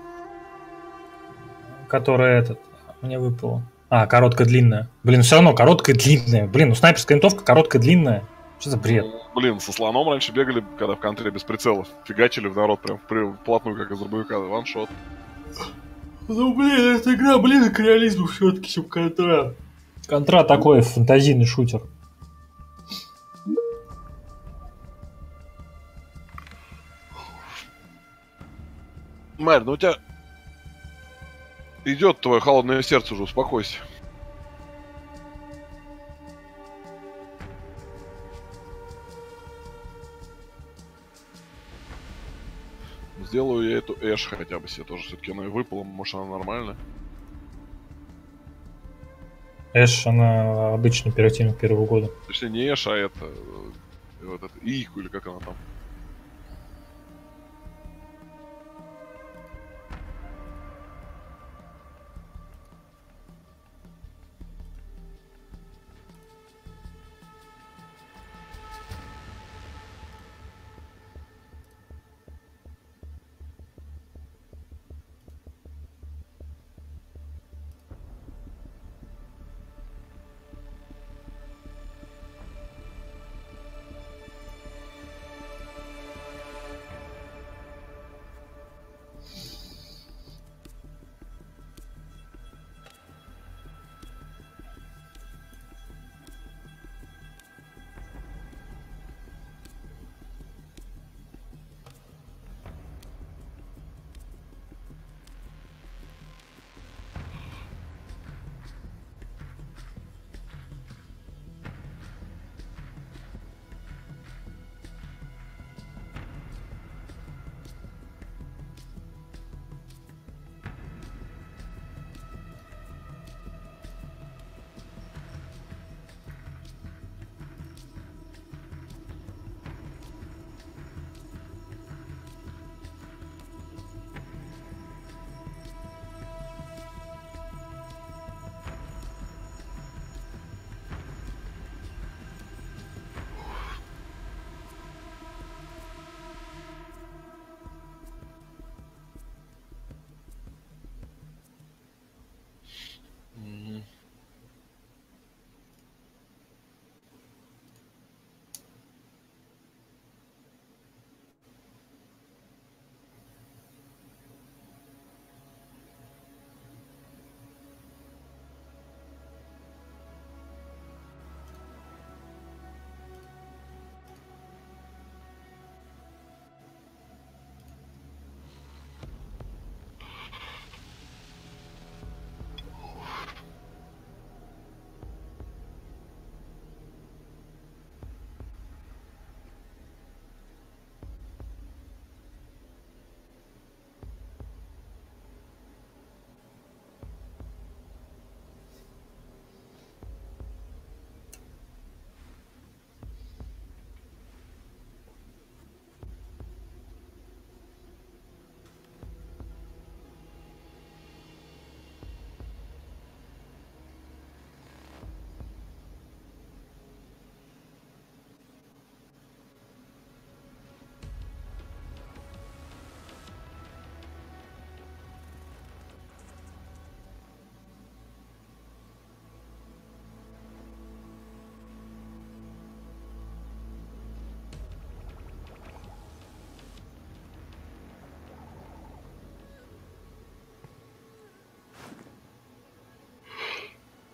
которая этот мне выпала. А, короткая, длинная. Блин, все равно короткая, длинная. Блин, ну снайперская винтовка короткая, длинная. Что за бред? Ну, блин, со слоном раньше бегали, когда в контре без прицелов. Фигачили в народ прям в плотную, как из дробовика. Ваншот. Ну, блин, эта игра, блин, к реализму все-таки, чем контра. Контра такой фантазийный шутер. Марь, ну у тебя идет твое холодное сердце уже, успокойся. Сделаю я эту Эш хотя бы себе тоже. Все-таки она и выпала, может она нормальная. Эш, она обычный оперативник первого года. Точнее не Эш, а это... э, Вот это Ику или как она там.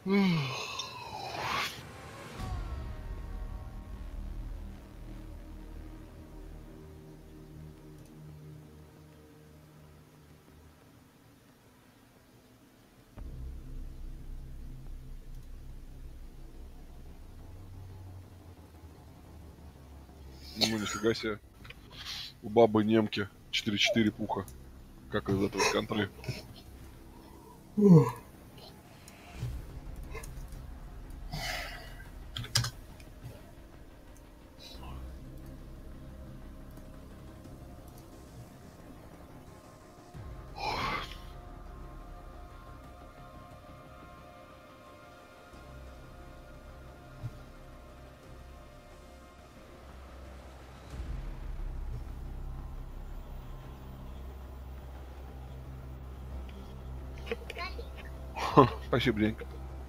Ну, нифига себе. У бабы немки четыре четыре пуха. Как из этого контры. Спасибо, Денька.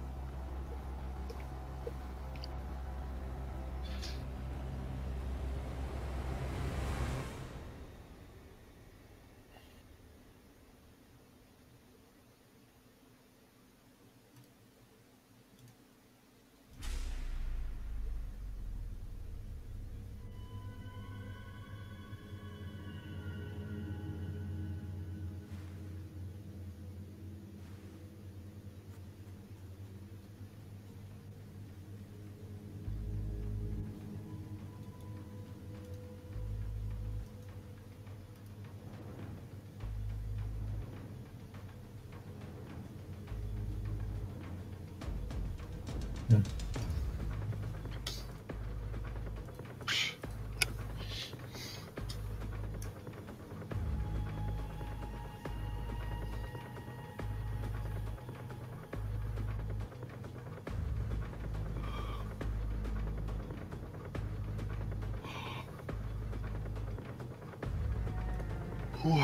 Фух.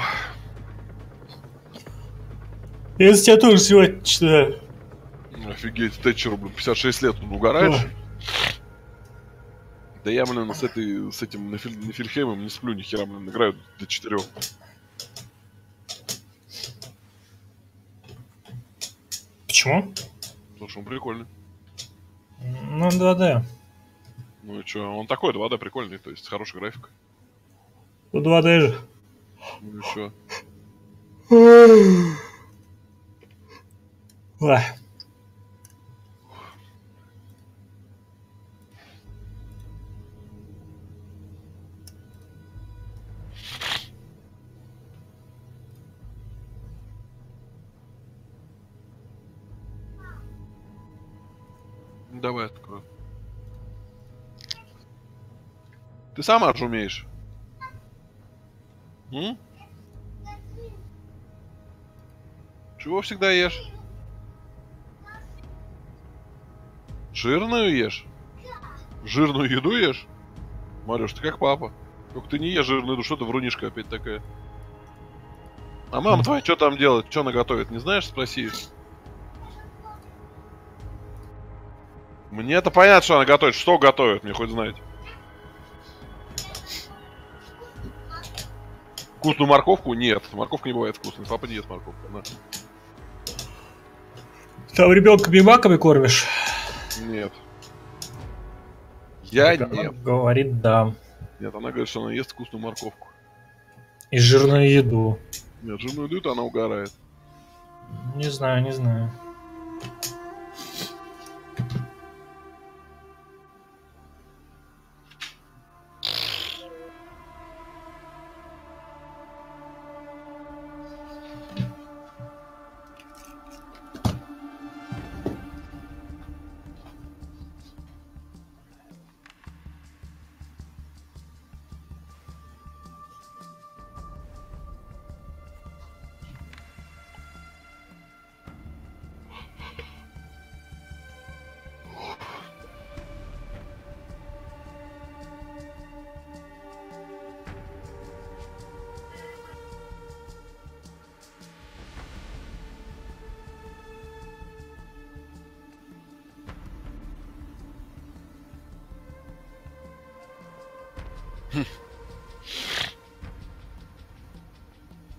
Я за тебя тоже сегодня читаю. Офигеть, Тэтчеру, блин, пятьдесят шесть лет, он угораешь. Да я, блин, с, этой, с этим Нефиль, Нефильхеймом не сплю ни хера, блин, играю до четырех. Почему? Потому что он прикольный. Ну, два дэ. Ну и чё, он такой, два дэ прикольный, то есть с хорошей графикой. Ну, два дэ же. Ну и чё. Ой. Давай открою. Ты сама же умеешь? М? Чего всегда ешь? Жирную ешь? Жирную еду ешь? Марюш, ты как папа. Только ты не ешь жирную еду, что ты врунишка опять такая. А мама твоя что там делает? Что она готовит? Не знаешь? Спроси. Мне-то понятно, что она готовит. Что готовит, мне хоть знать. Вкусную морковку? Нет. Морковка не бывает вкусной. Папа не ест морковку. На. Там ребенка бимаками кормишь? Нет. Я Так, нет. она говорит да. Нет, она говорит, что она ест вкусную морковку. И жирную еду. Нет, жирную еду она угорает. Не знаю, не знаю.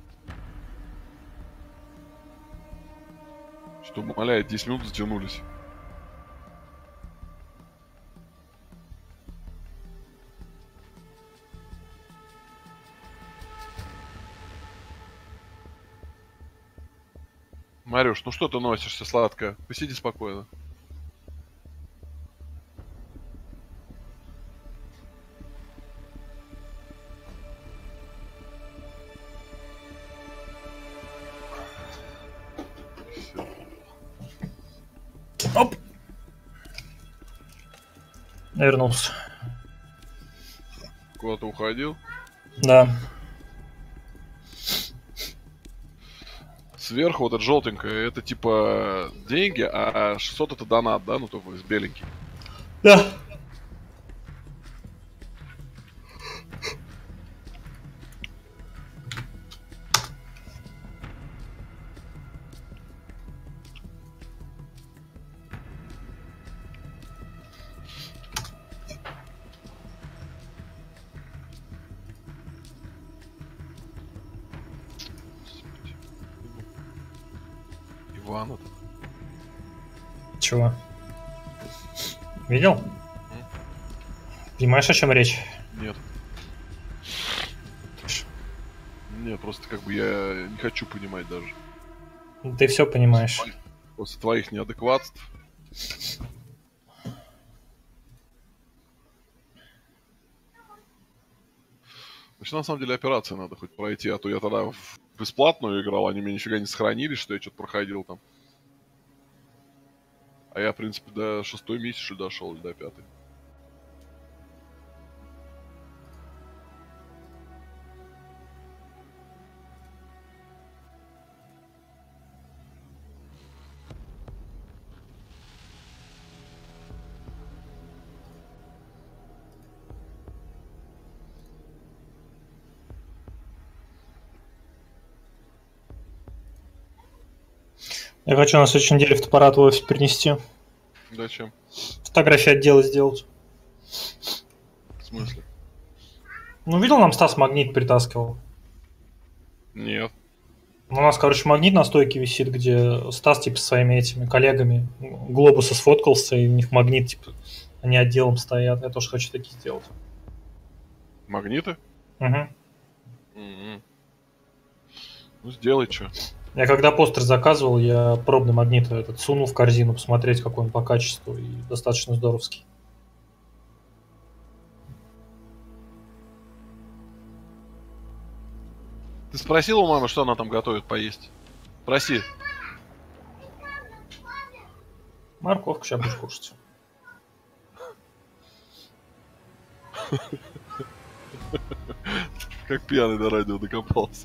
Что умоляет, десять минут затянулись. Марюш, ну что ты носишься, сладкое? Посиди спокойно. Оп! Я вернулся. Куда-то уходил? Да. Сверху вот это желтенькое, это типа деньги, а шестьсот это донат, да? Ну, только с беленький. Да. Иван это. Чего? Видел? Понимаешь, о чем речь? Нет. Нет, просто как бы я не хочу понимать даже. Ты все понимаешь. После твоих неадекватств. Значит, на самом деле операции надо хоть пройти, а то я тогда в бесплатную играл, они мне нифига не сохранили, что я что-то проходил там. А я, в принципе, до шестой миссии что ли дошел, или до пятой. Я хочу на следующей неделе фотоаппарат в офис принести. Зачем? Фотографии отдела сделать. В смысле? Ну, видел, нам Стас магнит притаскивал? Нет. У нас, короче, магнит на стойке висит, где Стас, типа, со своими этими коллегами глобусы сфоткался, и у них магнит, типа, они отделом стоят. Я тоже хочу такие сделать. Магниты? Угу. М-м. Ну, сделай что. Я когда постер заказывал, я пробный магнит этот сунул в корзину, посмотреть, какой он по качеству, и достаточно здоровский. Ты спросил у мамы, что она там готовит поесть? Спроси. Морковку сейчас будешь кушать. Как пьяный до радио докопался.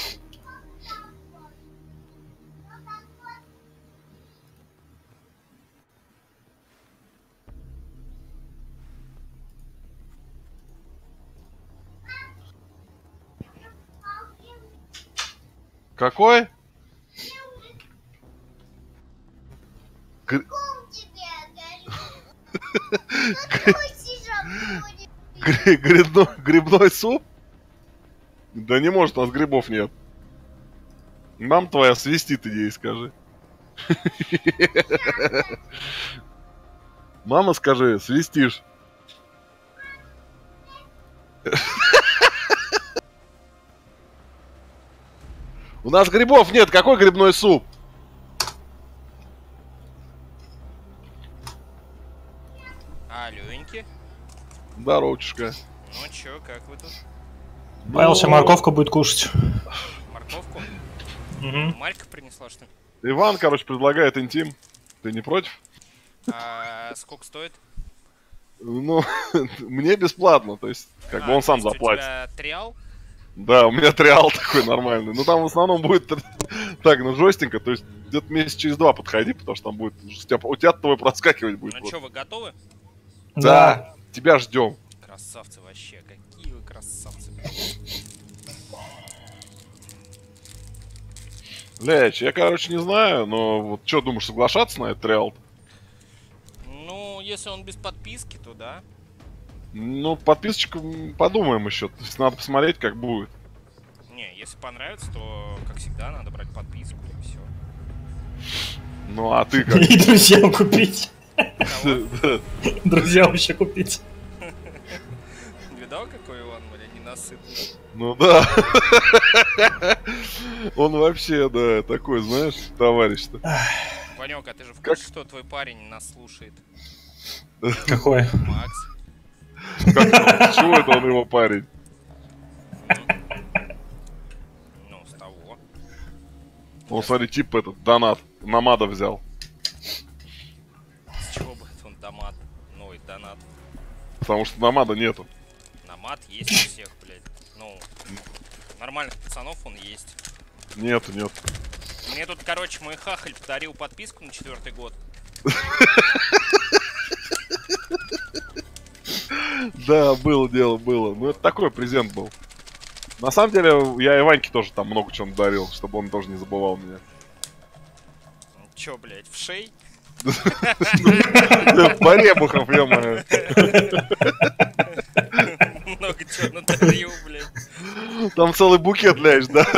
Какой? Гр... Гри- Грибной, грибной суп? Да не может, у нас грибов нет. Мам твоя свистит, иди ей скажи. Мама, скажи, свистишь. У нас грибов нет, какой грибной суп? Алёньки. Здоровчушка. Ну чё, как вы тут? Павел сейчас морковку будет кушать. Морковку? Угу. Марька принесла, что ли? Иван, короче, предлагает интим. Ты не против? А сколько стоит? Ну, мне бесплатно, то есть, как А, бы он то сам есть заплатит. У тебя триал? Да, у меня триал такой нормальный. Ну там в основном будет так, ну жестенько, то есть где-то месяц через два подходи, потому что там будет. У тебя, у тебя твой проскакивать будет. Ну Вот. что, вы готовы? Да, тебя ждем. Красавцы вообще, какие вы красавцы. Блядь, я, короче, не знаю, но вот что, думаешь, соглашаться на этот триал? Ну, если он без подписки, то да. Ну, подписочку подумаем еще. То есть надо посмотреть, как будет. Не, если понравится, то, как всегда, надо брать подписку и все. Ну, а ты как? И друзьям купить. Да. Друзьям вообще купить. Видал, какой Иван, блядь, ненасытный. Ну да. Он вообще, да, такой, знаешь, товарищ-то. Ванёк, а ты же в курсе, что твой парень нас слушает? Какой? Макс. Как, с чего это он его парень? Ну, с того. Он, смотри, тип этот, донат, намада взял. С чего бы это он домат? Ну, и донат. Потому что намада нету. Намат есть у всех, блядь. Ну, нормальных пацанов он есть. Нету, нет. Мне тут, короче, мой хахаль подарил подписку на четвертый год. Да, было дело, было. Ну, это такой презент был. На самом деле, я и Ваньке тоже там много чего дарил, чтобы он тоже не забывал меня. Чё, блядь, в шей? По ребухам, ё-моё. Много чего надарил, блядь. Там целый букет, ляжь, да?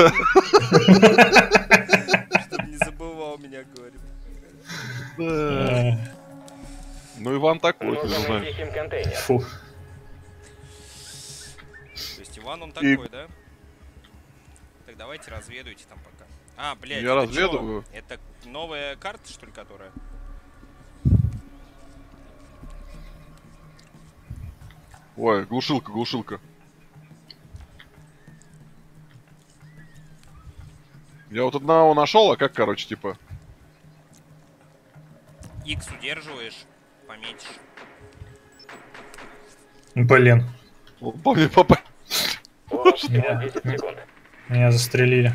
Чтобы не забывал меня, говорит. Э, Ну, Иван такой, ты же Нужно знаешь. найти химконтейнер. Фу. То есть Иван он такой, да? Так давайте разведуйте там пока. А, блядь, Я это разведываю. чё? Это новая карта, что ли, которая? Ой, глушилка, глушилка. Я вот одного нашел, а как, короче, типа. X удерживаешь, пометишь. Блин, Вот по мне попасть. У вас всего Нет. десять секунд. меня застрелили.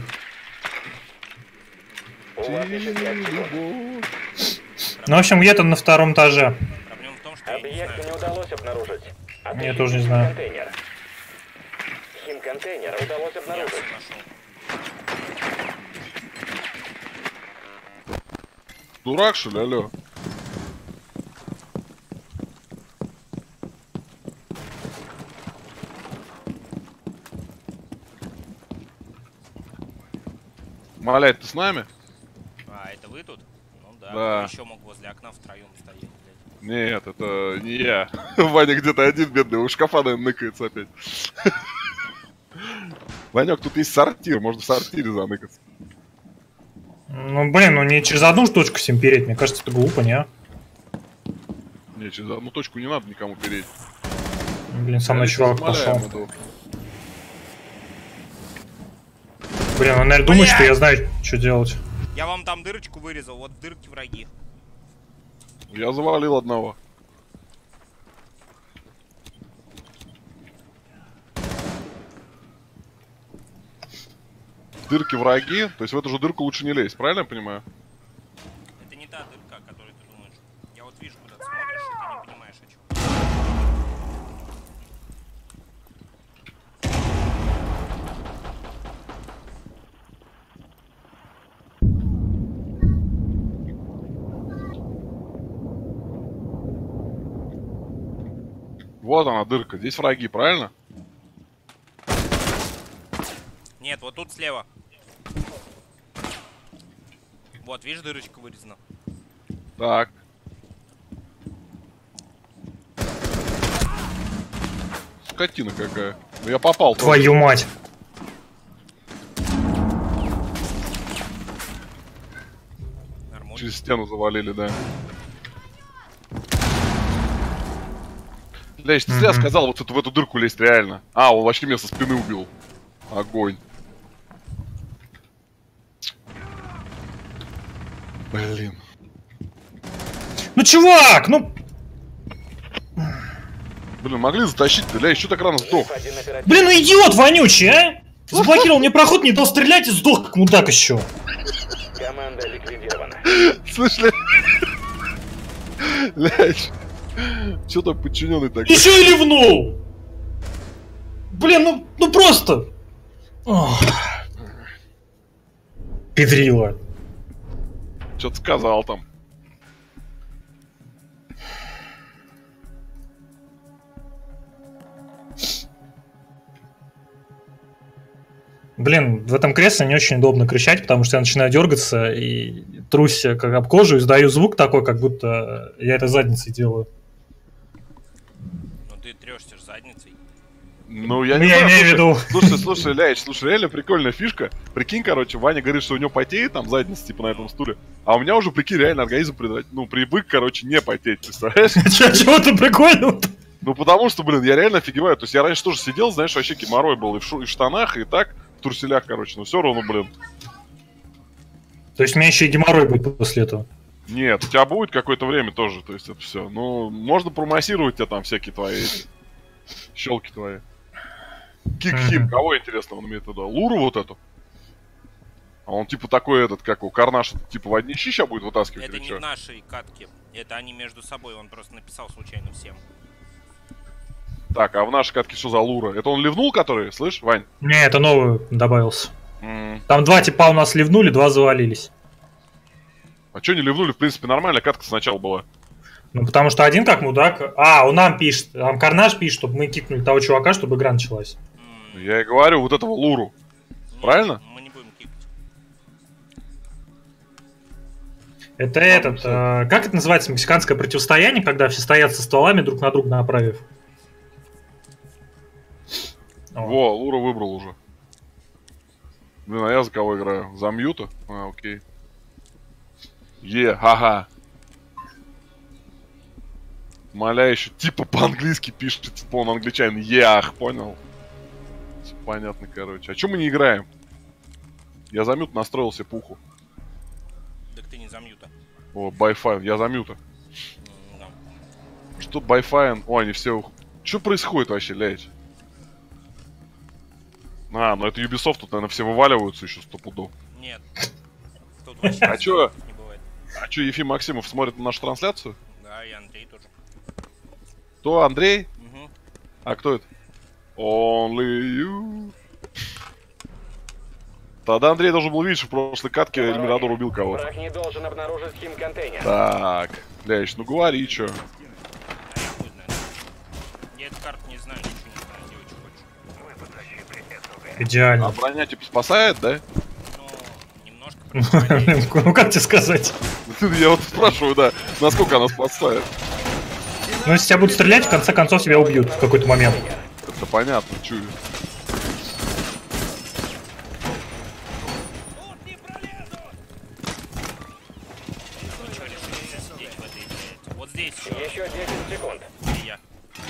У вас еще пять секунд. Ну, в общем, где-то на втором этаже. Проблема в том, что я не Объект знаю. не удалось обнаружить. Я тоже не знаю. Химконтейнер. Химконтейнер удалось Я обнаружить. все нашел. Дурак, что ли, алло? Маляй, ты с нами? А, это вы тут? Ну да. Да. Еще мог возле окна втроем стоять, блядь. Нет, это не я. Ваня где-то один бедный, у шкафа, наверное, ныкается опять. Ванек, тут есть сортир, можно в сортире заныкаться. Ну, блин, ну не через одну точку всем переть, мне кажется, это глупо, не? Не, через одну точку не надо никому переть. Блин, со мной Я чувак здесь пошел. Маляем иду. Блин, он, наверное, думает, что я знаю, что делать. Я вам там дырочку вырезал, вот в дырке враги. Я завалил одного. Дырки враги, то есть в эту же дырку лучше не лезть, правильно я понимаю? Это не та дырка, о которой ты думаешь. Я вот вижу, куда ты смотришь, и ты не понимаешь, о чем. Вот она дырка, здесь враги, правильно? Нет, вот тут слева. Вот, видишь, дырочка вырезана. Так. Скотина какая. Ну я попал. тоже. Твою мать. Нормально. Через стену завалили, да. Лящ, ты зря Мгм. сказал вот эту, в эту дырку лезть реально. А, он вообще меня со спины убил. Огонь. Блин. Ну, чувак, ну... Блин, могли затащить, да, лящ, что так рано сдох? Один оперативник. Блин, ну идиот вонючий, а! Заблокировал мне проход, не дал стрелять и сдох, как мудак еще. Команда ликвидирована. Слышь, ля... Лящ. Чё так подчиненный такой? Еще и ливнул! Блин, ну, ну просто... Ох. Педрила. Что-то сказал там. Блин, в этом кресле не очень удобно кричать, потому что я начинаю дергаться и трусь как об кожу, издаю звук такой, как будто я это задницей делаю. Ну ты трешься ж задницей. Ну, я Ну, не я знаю, имею в виду. Слушай, слушай, Ляич, слушай, реально прикольная фишка. Прикинь, короче, Ваня говорит, что у него потеет там задница, типа, на этом стуле. А у меня уже, прикинь, реально организм, пред- ну, привык, короче, не потеть, представляешь? Чё, чего ты прикольно? Ну, потому что, блин, я реально офигеваю. То есть я раньше тоже сидел, знаешь, вообще геморрой был и в, шу- и в штанах, и так, в труселях, короче, но все равно, блин. То есть у меня еще и геморрой будет после этого. Нет, у тебя будет какое-то время тоже, то есть это все. Ну, можно промассировать тебя там всякие твои эти, щелки твои. Кик-хим, Мгм. кого интересного он имеет в виду? Луру вот эту? А он типа такой этот, как у Карнаш, типа в одни щи ща будет вытаскивать Это или не чё? в нашей катке. Это они между собой, он просто написал случайно всем. Так, а в нашей катке что за Лура? Это он ливнул, который, слышь, Вань? Не, это новый добавился. М, Там два типа у нас ливнули, два завалились. А чё не ливнули? В принципе, нормально, катка сначала была. Ну, потому что один как мудак... А, он нам пишет, там Карнаж пишет, чтобы мы кикнули того чувака, чтобы игра началась. М, Я и говорю, вот этого Луру. нет, правильно? Мы не будем кикать. Это Ладно, этот... всё. э, как это называется? Мексиканское противостояние, когда все стоят со стволами друг на друга направив. О. Во, Лура выбрал уже. Блин, а я за кого играю? За Мьюта? А, окей. Е, ха-ха. Моля еще типа по-английски пишет, типа он англичанин. Ях, понял? Всё понятно, короче. А чё мы не играем? Я за Мьют настроил себе пуху. Так ты не замьюта. О, Байфайн, я за Мьюта. М, да. Что Байфайн? О, они все... ух- Что происходит вообще, блядь? А, ну это Ubisoft, тут, наверное, все вываливаются еще сто пудов. Нет. Тут вообще А чё? не бывает. А что, Ефим Максимов смотрит на нашу трансляцию? Да, и Андрей тоже. То Андрей? Мгм. А кто это? Only you. Тогда Андрей должен был видеть, что в прошлой катке Эльмирадор убил кого-то. Враг не должен обнаружить хим-контейнер. Так, Ляич, ну говори, чё. А я хуй знает. Я эту карту не знаю, ничего не знаю, делай, что хочешь. Идеально. А броня типа спасает, да? Ну, немножко противодействует. Ну как тебе сказать? Я вот спрашиваю, да, насколько она спасает. Ну если тебя будут стрелять, в конце концов тебя убьют в какой-то момент. Это понятно, чую. Ну чё, решили сидеть в этой, блядь. Вот здесь еще. Еще десять секунд. И я.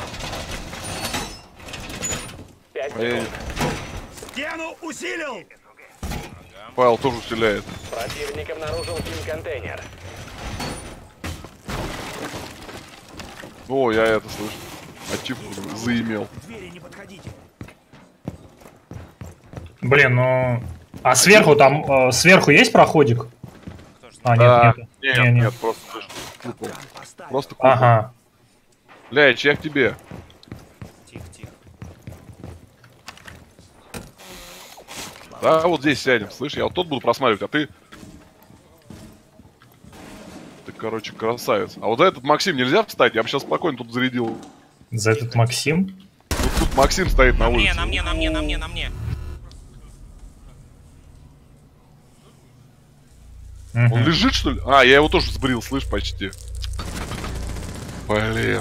пять Эй, секунд. Стену усилил! Павел тоже стреляет. Противник обнаружил хим-контейнер. О, я это слышу. Ачивку заимел. К двери не подходите. Блин, ну... А сверху там, э, сверху есть проходик? Кто ж А, знает. нет, А, нет. нет, Не, не. нет, просто слышу. Купол. Поставь. Просто купол. Ага. Ляич, я к тебе. Тихо, тихо. Да, вот здесь сядем, слышь, я вот тот буду просматривать, а ты... Ты, короче, красавец. А вот за этот Максим нельзя встать? Я бы сейчас спокойно тут зарядил. За этот Максим. Вот тут Максим стоит на На мне, улице. на мне, на мне, на мне, на мне. Мгм. Он лежит, что ли? А, я его тоже сбрил, слышь, почти. Блин.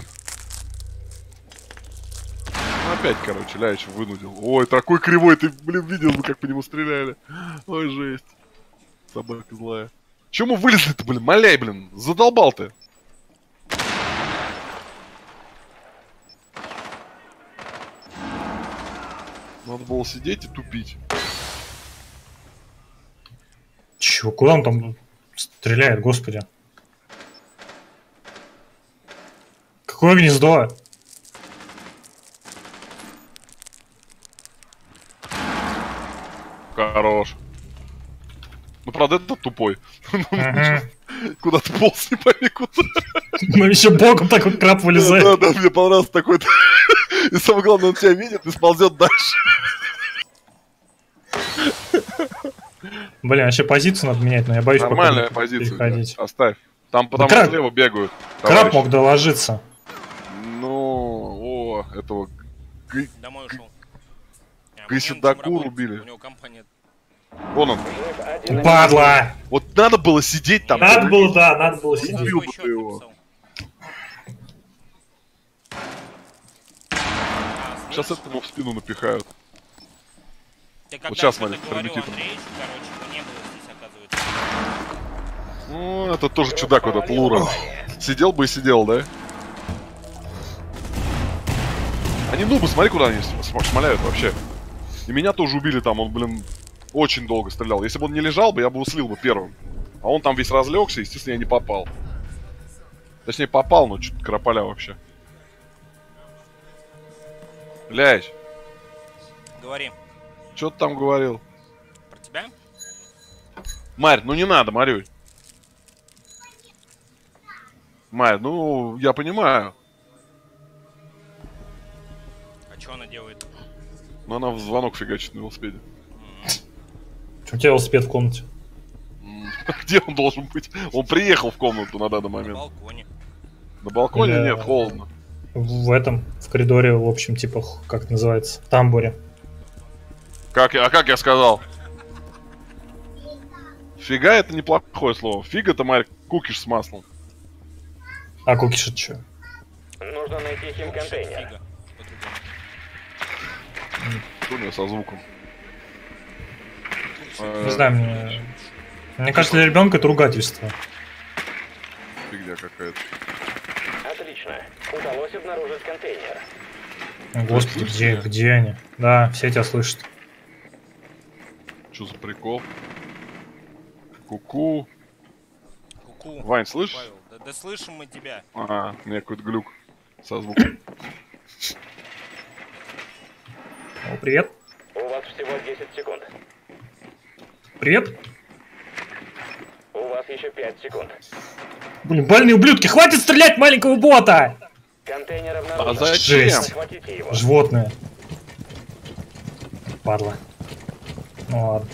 Ну, опять, короче, Ляич вынудил. Ой, такой кривой, ты, блин, видел бы, как по нему стреляли. Ой, жесть. Собака злая. Чему вылезли-то, блин? Моляй, блин. Задолбал ты. Надо было сидеть и тупить. Чё, куда он там стреляет, господи? Какое гнездо? Хорош. Ну, правда, этот тупой. Мгм. Куда-то полз, не пойми куда. Ну еще боком так вот краб Да, вылезает. да, мне понравился такой. И самое главное, он тебя видит и сползет дальше. Блин, вообще позицию надо менять, но я боюсь пока Нормальная не позиция. переходить. да. Оставь. Там потому краб- что слева бегают. Краб товарищи. мог доложиться. Ну, о, этого Г- Домой ушел. А, Гайсидаку мне на чем рубили. работать? У него компания. Вон он. Жив один Падла! Вот надо было сидеть там. Надо было, да, надо было Убил сидеть. бы Свой счет ты его. написал. А, Сейчас этому в спину напихают. Я когда Вот сейчас, что-то смотри, говорю пролетит. Андреевичу, короче, его не было здесь, оказывается. Ну, это тоже чудак, вот этот Лура. Сидел бы и сидел, да? Они нубы, смотри, куда они см- шмаляют вообще. И меня тоже убили там, он, блин, очень долго стрелял. Если бы он не лежал бы, я бы его слил бы первым. А он там весь разлегся, естественно, я не попал. Точнее, попал, но чуть крополя вообще. Ляич, Говори. что ты там говорил? Про тебя? Марь, ну не надо, Марюль. Марь, ну, я понимаю. А что она делает? Но она в звонок фигачит на велосипеде. У тебя велосипед в комнате. Где он должен быть? Он приехал в комнату на данный На момент. балконе. На балконе Да. нет, холодно. В этом, в коридоре, в общем, типа, х- как это называется, тамбуре. Как я, а как я сказал? Фига это неплохое слово. Фига это, Марь, кукиш с маслом. А кукиш это чё? Нужно найти химконтейнер. Фига. Что у меня со звуком? Не знаю, мне... Мне кажется, для ребенка это ругательство. Фигня какая-то. Отлично. Удалось обнаружить контейнер. Господи, где, где они? Да, все тебя слышат. Что за прикол? Ку-ку. Ку-ку. Вань, слышишь? Павел, да, да слышим мы тебя. Ага, у меня какой-то глюк со звуком. О, привет. У вас всего десять секунд. Привет. У вас еще пять секунд. Блин, больные ублюдки, хватит стрелять в маленького бота! Контейнер А обнаружен. зачем? Жесть. Захватите его. Животные. Падла. Ну ладно.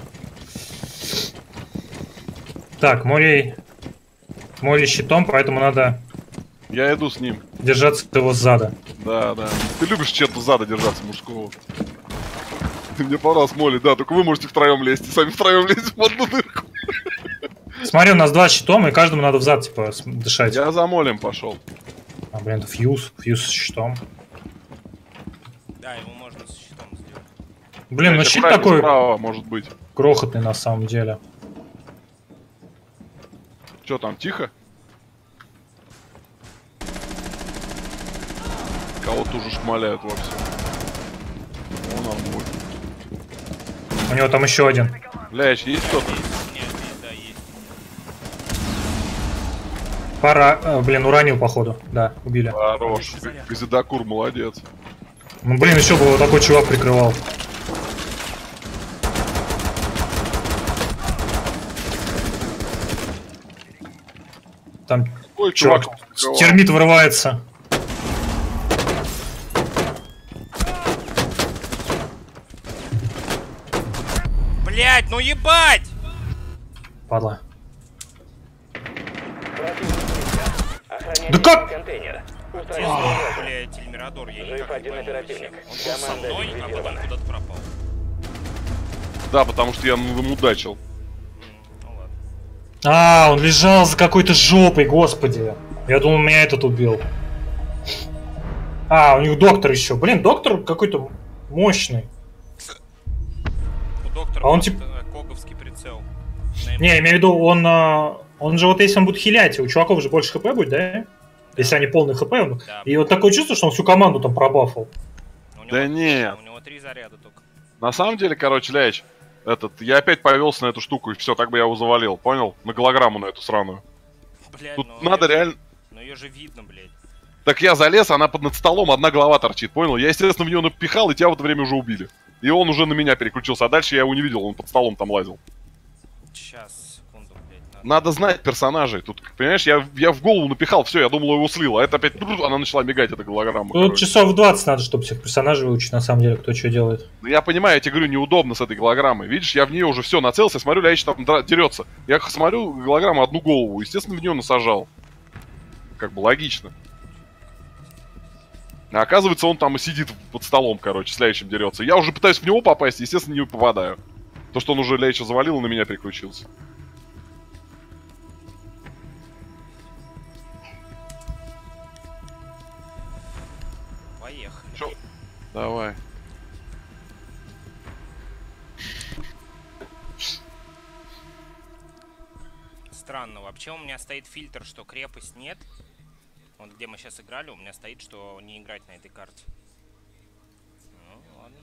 Так, Морей. Морей щитом, поэтому надо Я иду с ним. держаться его сзада. Да, да. Ты любишь чьего-то сзада держаться, мужского. Мне понравилось, Молли, да, только вы можете втроем лезть, и сами втроем лезть в одну дырку. Смотри, у нас два щитом, и каждому надо взад, типа, с- дышать. Я за Молем пошел. А, блин, это фьюз. Фьюз с щитом. Да, его можно с щитом сделать. Блин, ну Блядь, щит аккуратнее такой справа, может быть. крохотный на самом деле. Че там, тихо? Кого-то уже шмаляют во все. Вон он будет. У него там еще один. Ляич, есть кто-то? Есть, нет, есть, да, есть. Пара... э, блин, уронил, походу. Да, убили. Хорош. Казидакур, молодец. Ну, блин, еще бы вот такой чувак прикрывал. Там Ой, чувак, чувак. прикрывал. термит вырывается. Блять, ну ебать! Падла. Противник близко. Охраняйте Да как? контейнер. Где Устраните снова, его. блядь, Эльмирадор? Я Жив никак не один пойму оперативник. вообще. Он был со Команда мной, а потом ликвидирована. куда-то пропал. Да, потому что я намудачил. М, Ну ладно. А, он лежал за какой-то жопой, господи. Я думал, меня этот убил. А, у них доктор еще. Блин, доктор какой-то мощный. У доктора А он просто, тип- э, коговский прицел. Не, я имею в виду, он, а, он же вот если он будет хилять, у чуваков же больше хп будет, да? Если они полный хп, он... Да. И вот такое чувство, что он всю команду там пробафал. У него- Да нет. У него три заряда только. На самом деле, короче, Ляич, этот, я опять повелся на эту штуку, и все, так бы я его завалил, понял? На голограмму на эту сраную. Блядь, Тут ну надо её же- реально... Ну ее же видно, блядь. Так я залез, она под над столом, одна голова торчит, понял? Я, естественно, в нее напихал, и тебя в это время уже убили. И он уже на меня переключился, а дальше я его не видел, он под столом там лазил. Сейчас, секунду, блядь, надо. Надо знать персонажей. Тут, понимаешь, я, я в голову напихал, все, я думал, его слил, а это опять... Она начала мигать, эта голограмма. Тут короче. часов двадцать надо, чтобы всех персонажей выучить, на самом деле, кто что делает. Ну, я понимаю, я тебе говорю, неудобно с этой голограммой. Видишь, я в нее уже все нацелился, смотрю, Ляич там дра- дерется. Я смотрю, голограмма одну голову, естественно, в нее насажал. Как бы логично. А оказывается, он там и сидит под столом, короче, с Ляичем дерется. Я уже пытаюсь в него попасть, естественно, не попадаю. То, что он уже Ляича завалил и на меня переключился. Поехали. Чё? Давай. Странно, вообще у меня стоит фильтр, что крепость нет. Вот где мы сейчас играли, у меня стоит, что не играть на этой карте. Ну, ладно.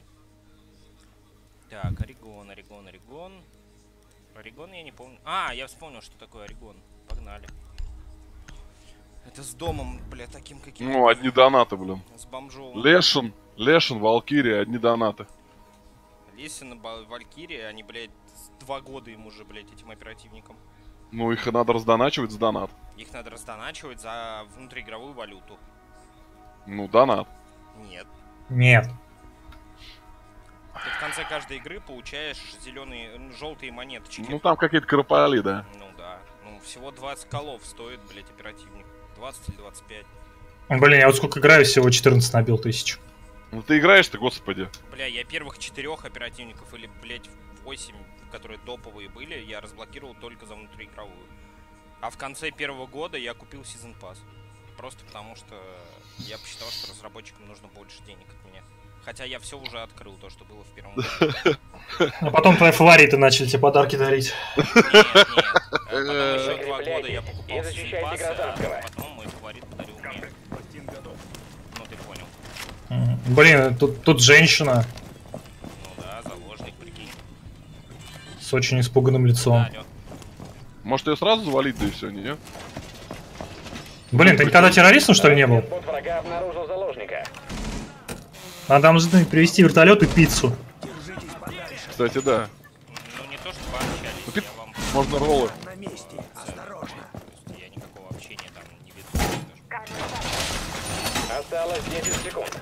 Так, Орегон, Орегон, Орегон. Орегон я не помню. А, я вспомнил, что такое Орегон. Погнали. Это с домом, бля, таким каким-то. Ну, одни донаты, блин. С бомжом. Лешин, Лешин, Валкирия, одни донаты. Лесин, Валькирия, они, блядь, два года им уже, блядь, этим оперативникам. Ну, их надо раздоначивать с донат. Их надо раздоначивать за внутриигровую валюту. Ну, донат. Нет. Нет. Ты в конце каждой игры получаешь зеленые, ну, желтые монеточки. Ну, там какие-то крополи, да. Ну да. Ну, всего двадцать колов стоит, блядь, оперативник. двадцать или двадцать пять. Блин, я вот сколько играю, всего четырнадцать набил тысяч. Ну, ты играешь-то, господи. Бля, я первых четырех оперативников или, блядь, восемь, которые топовые были, я разблокировал только за внутриигровую. А в конце первого года я купил Season Pass. Просто потому что я посчитал, что разработчикам нужно больше денег от меня. Хотя я все уже открыл, то, что было в первом году. А потом твои фавориты начали тебе подарки дарить. Нет, нет. А потом еще два года я покупал И Season защищайте Pass, гражданского. а потом мой фаворит подарил мне. Ну, ты понял. Мгм. Блин, тут, тут женщина Ну да, заложник, прикинь. с очень испуганным лицом. Да, Лёд. Может, ее сразу завалить, да и все, не? Блин, ты никогда террористом, что ли, не был? Бот врага обнаружил заложника. Надо нам же привезти вертолет и пиццу. Держитесь подальше. Кстати, да. Ну, не то, что пообщались, Ну, ты- я вам... Можно роллы. На месте. Осторожно. То есть я никакого общения там не веду. Осталось десять секунд.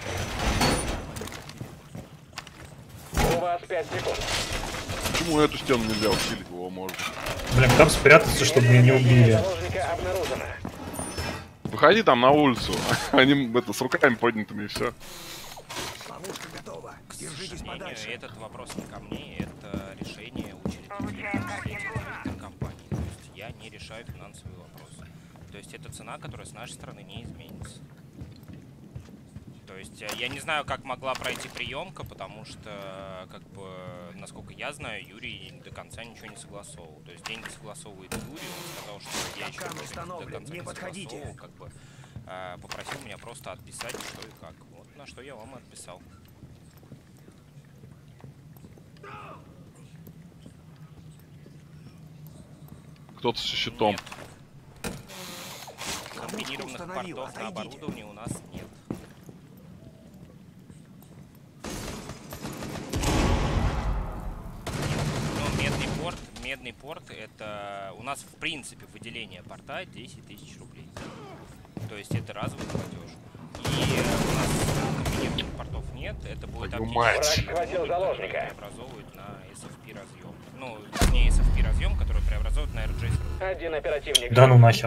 У вас пять секунд. Почему эту стену нельзя усилить? Его можно. Блин, там спрятаться, чтобы меня не убили. Заложника обнаружено. Выходи там на улицу. Они это, с руками поднятыми и все. Ловушка готова. К Держитесь сожалению, подальше. этот вопрос не ко мне, это решение учредительной компании. То есть я не решаю финансовые вопросы. То есть это цена, которая с нашей стороны не изменится. То есть э, я не знаю, как могла пройти приемка, потому что, как бы, насколько я знаю, Юрий до конца ничего не согласовывал. То есть деньги согласовывает Юрий, он сказал, что я еще Капкан до установлен, конца не не подходите. согласовывал, как бы, э, попросил меня просто отписать, что и как. Вот на что я вам и отписал. Кто-то со щитом. Нет. Комбинированных установил, портов на отойдите. оборудовании у нас нет. Ну, медный порт, медный порт это у нас в принципе выделение порта десять тысяч рублей. То есть это разовый платеж. И у нас комбинированных портов нет, это будет Твою оптический мать. Враг разъем, схватил который заложника. преобразовывает на эс эф пи разъем. Ну, не эс эф пи разъем, который преобразует на эр джей. Один оперативник. Да ну нахер.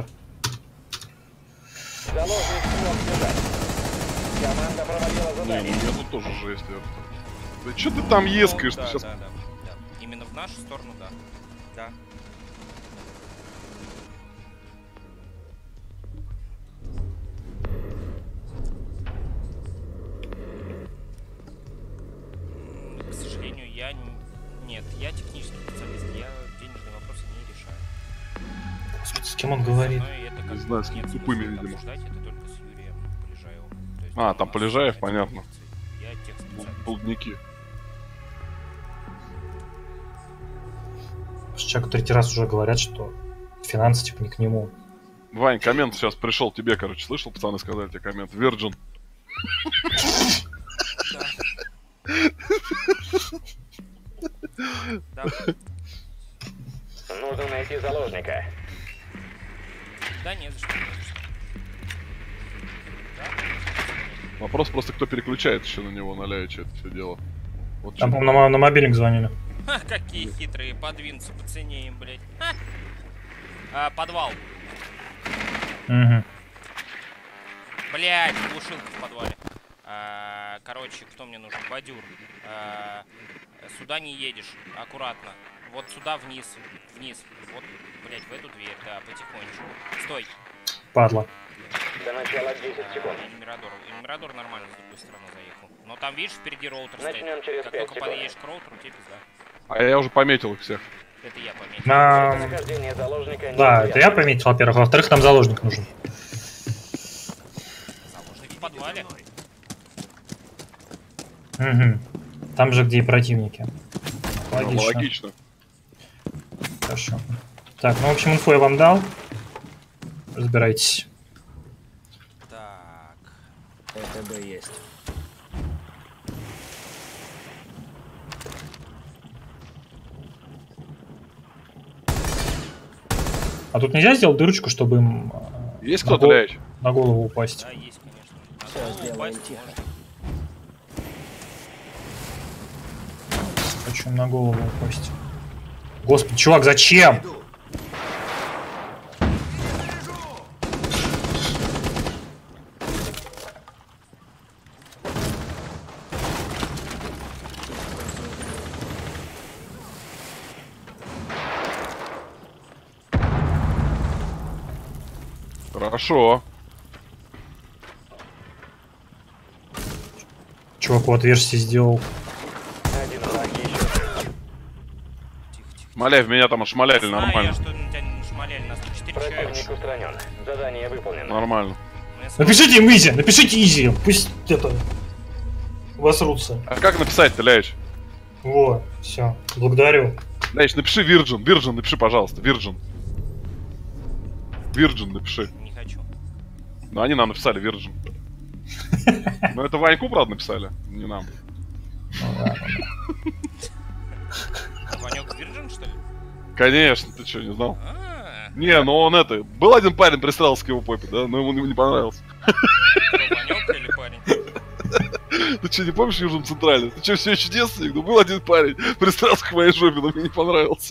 Заложник смог бежать. Команда проводила Не, ну задание. я тут тоже жесть. я- Да что ты там ескаешь? Ну, Ты да, сейчас... да, да, да. Именно в нашу сторону, да. Да. М, К сожалению, я... н- Нет, я технический специалист, я денежные вопросы не решаю. Господи, с кем он говорит? Но и это как Не бы знаю, с нет тупыми, смысла это видимо. обсуждать, это только с Юрием Полежаевым. То есть А, он там у нас Полежаев, этих понятно. функций. Я техспециалист. Блудники. Человеку третий раз уже говорят, что финансы типа не к нему. Вань, коммент сейчас пришел тебе, короче. Слышал, пацаны сказали тебе коммент? Virgin. Да. Нужно найти заложника. Да, не за что, не за что. Да. Вопрос просто, кто переключает еще на него, на Ляича, это все дело. Вот Там, чё. по-моему, на, мо- на мобильник звонили. Ха, какие хитрые, подвинутся по цене им, блядь. Ха. А, подвал. Угу. Блядь, глушилка в подвале. А, короче, кто мне нужен? Бадюр. А, сюда не едешь, аккуратно. Вот сюда вниз, вниз. Вот, блядь, в эту дверь, да, потихонечку. Стой. Падла. До начала десять секунд. И Мирадор. И Мирадор нормально с другой стороны заехал. Но там, видишь, впереди роутер Начнем стоит. через Как пять только секунд. подъедешь к роутеру, тебе пизда. А я уже пометил их всех. Это я пометил. На... Нахождение заложника не Да, это я пометил, во-первых. Во-вторых, нам заложник нужен. Заложник в подвале. Угу. Там же, где и противники. Ну, Логично. логично. Хорошо. Так, ну, в общем, инфу я вам дал. Разбирайтесь. Так. ЭТБ есть. А тут нельзя сделать дырочку, чтобы им э, Есть на, кто-то, гол- Ляич? на голову упасть? Да, есть, конечно. На Всё, голову сделаем упасть тихо. можно. Хочу им на голову упасть. Господи, чувак, зачем? Хорошо. Чувак в отверстие сделал. Один враг еще. Тихо, тихо. Маляй, в меня там шмаляли Знаю нормально. я, что на тебя не шмаляли, нас тут четыре человека. Противник устранен. Задание выполнено. Нормально. Мы с- Напишите им изи, напишите изи. Пусть это... Восрутся. А как написать-то, Ляич? Во, все. Благодарю. Ляич, напиши Virgin. Virgin напиши, пожалуйста. Virgin. Virgin напиши. Не хочу. Ну, они нам написали Virgin. Ну, это Ваньку, правда, написали? Не нам. Ванек Virgin, что ли? Конечно, ты что, не знал? А, Не, ну он это... Был один парень, пристрелался к его попе, да? Но ему не не понравился. кто, Ванек или парень? Ты что, не помнишь Южном Централе? Ты что, все еще девственник? Ну, был один парень, пристрелался к моей жопе, но мне не понравился.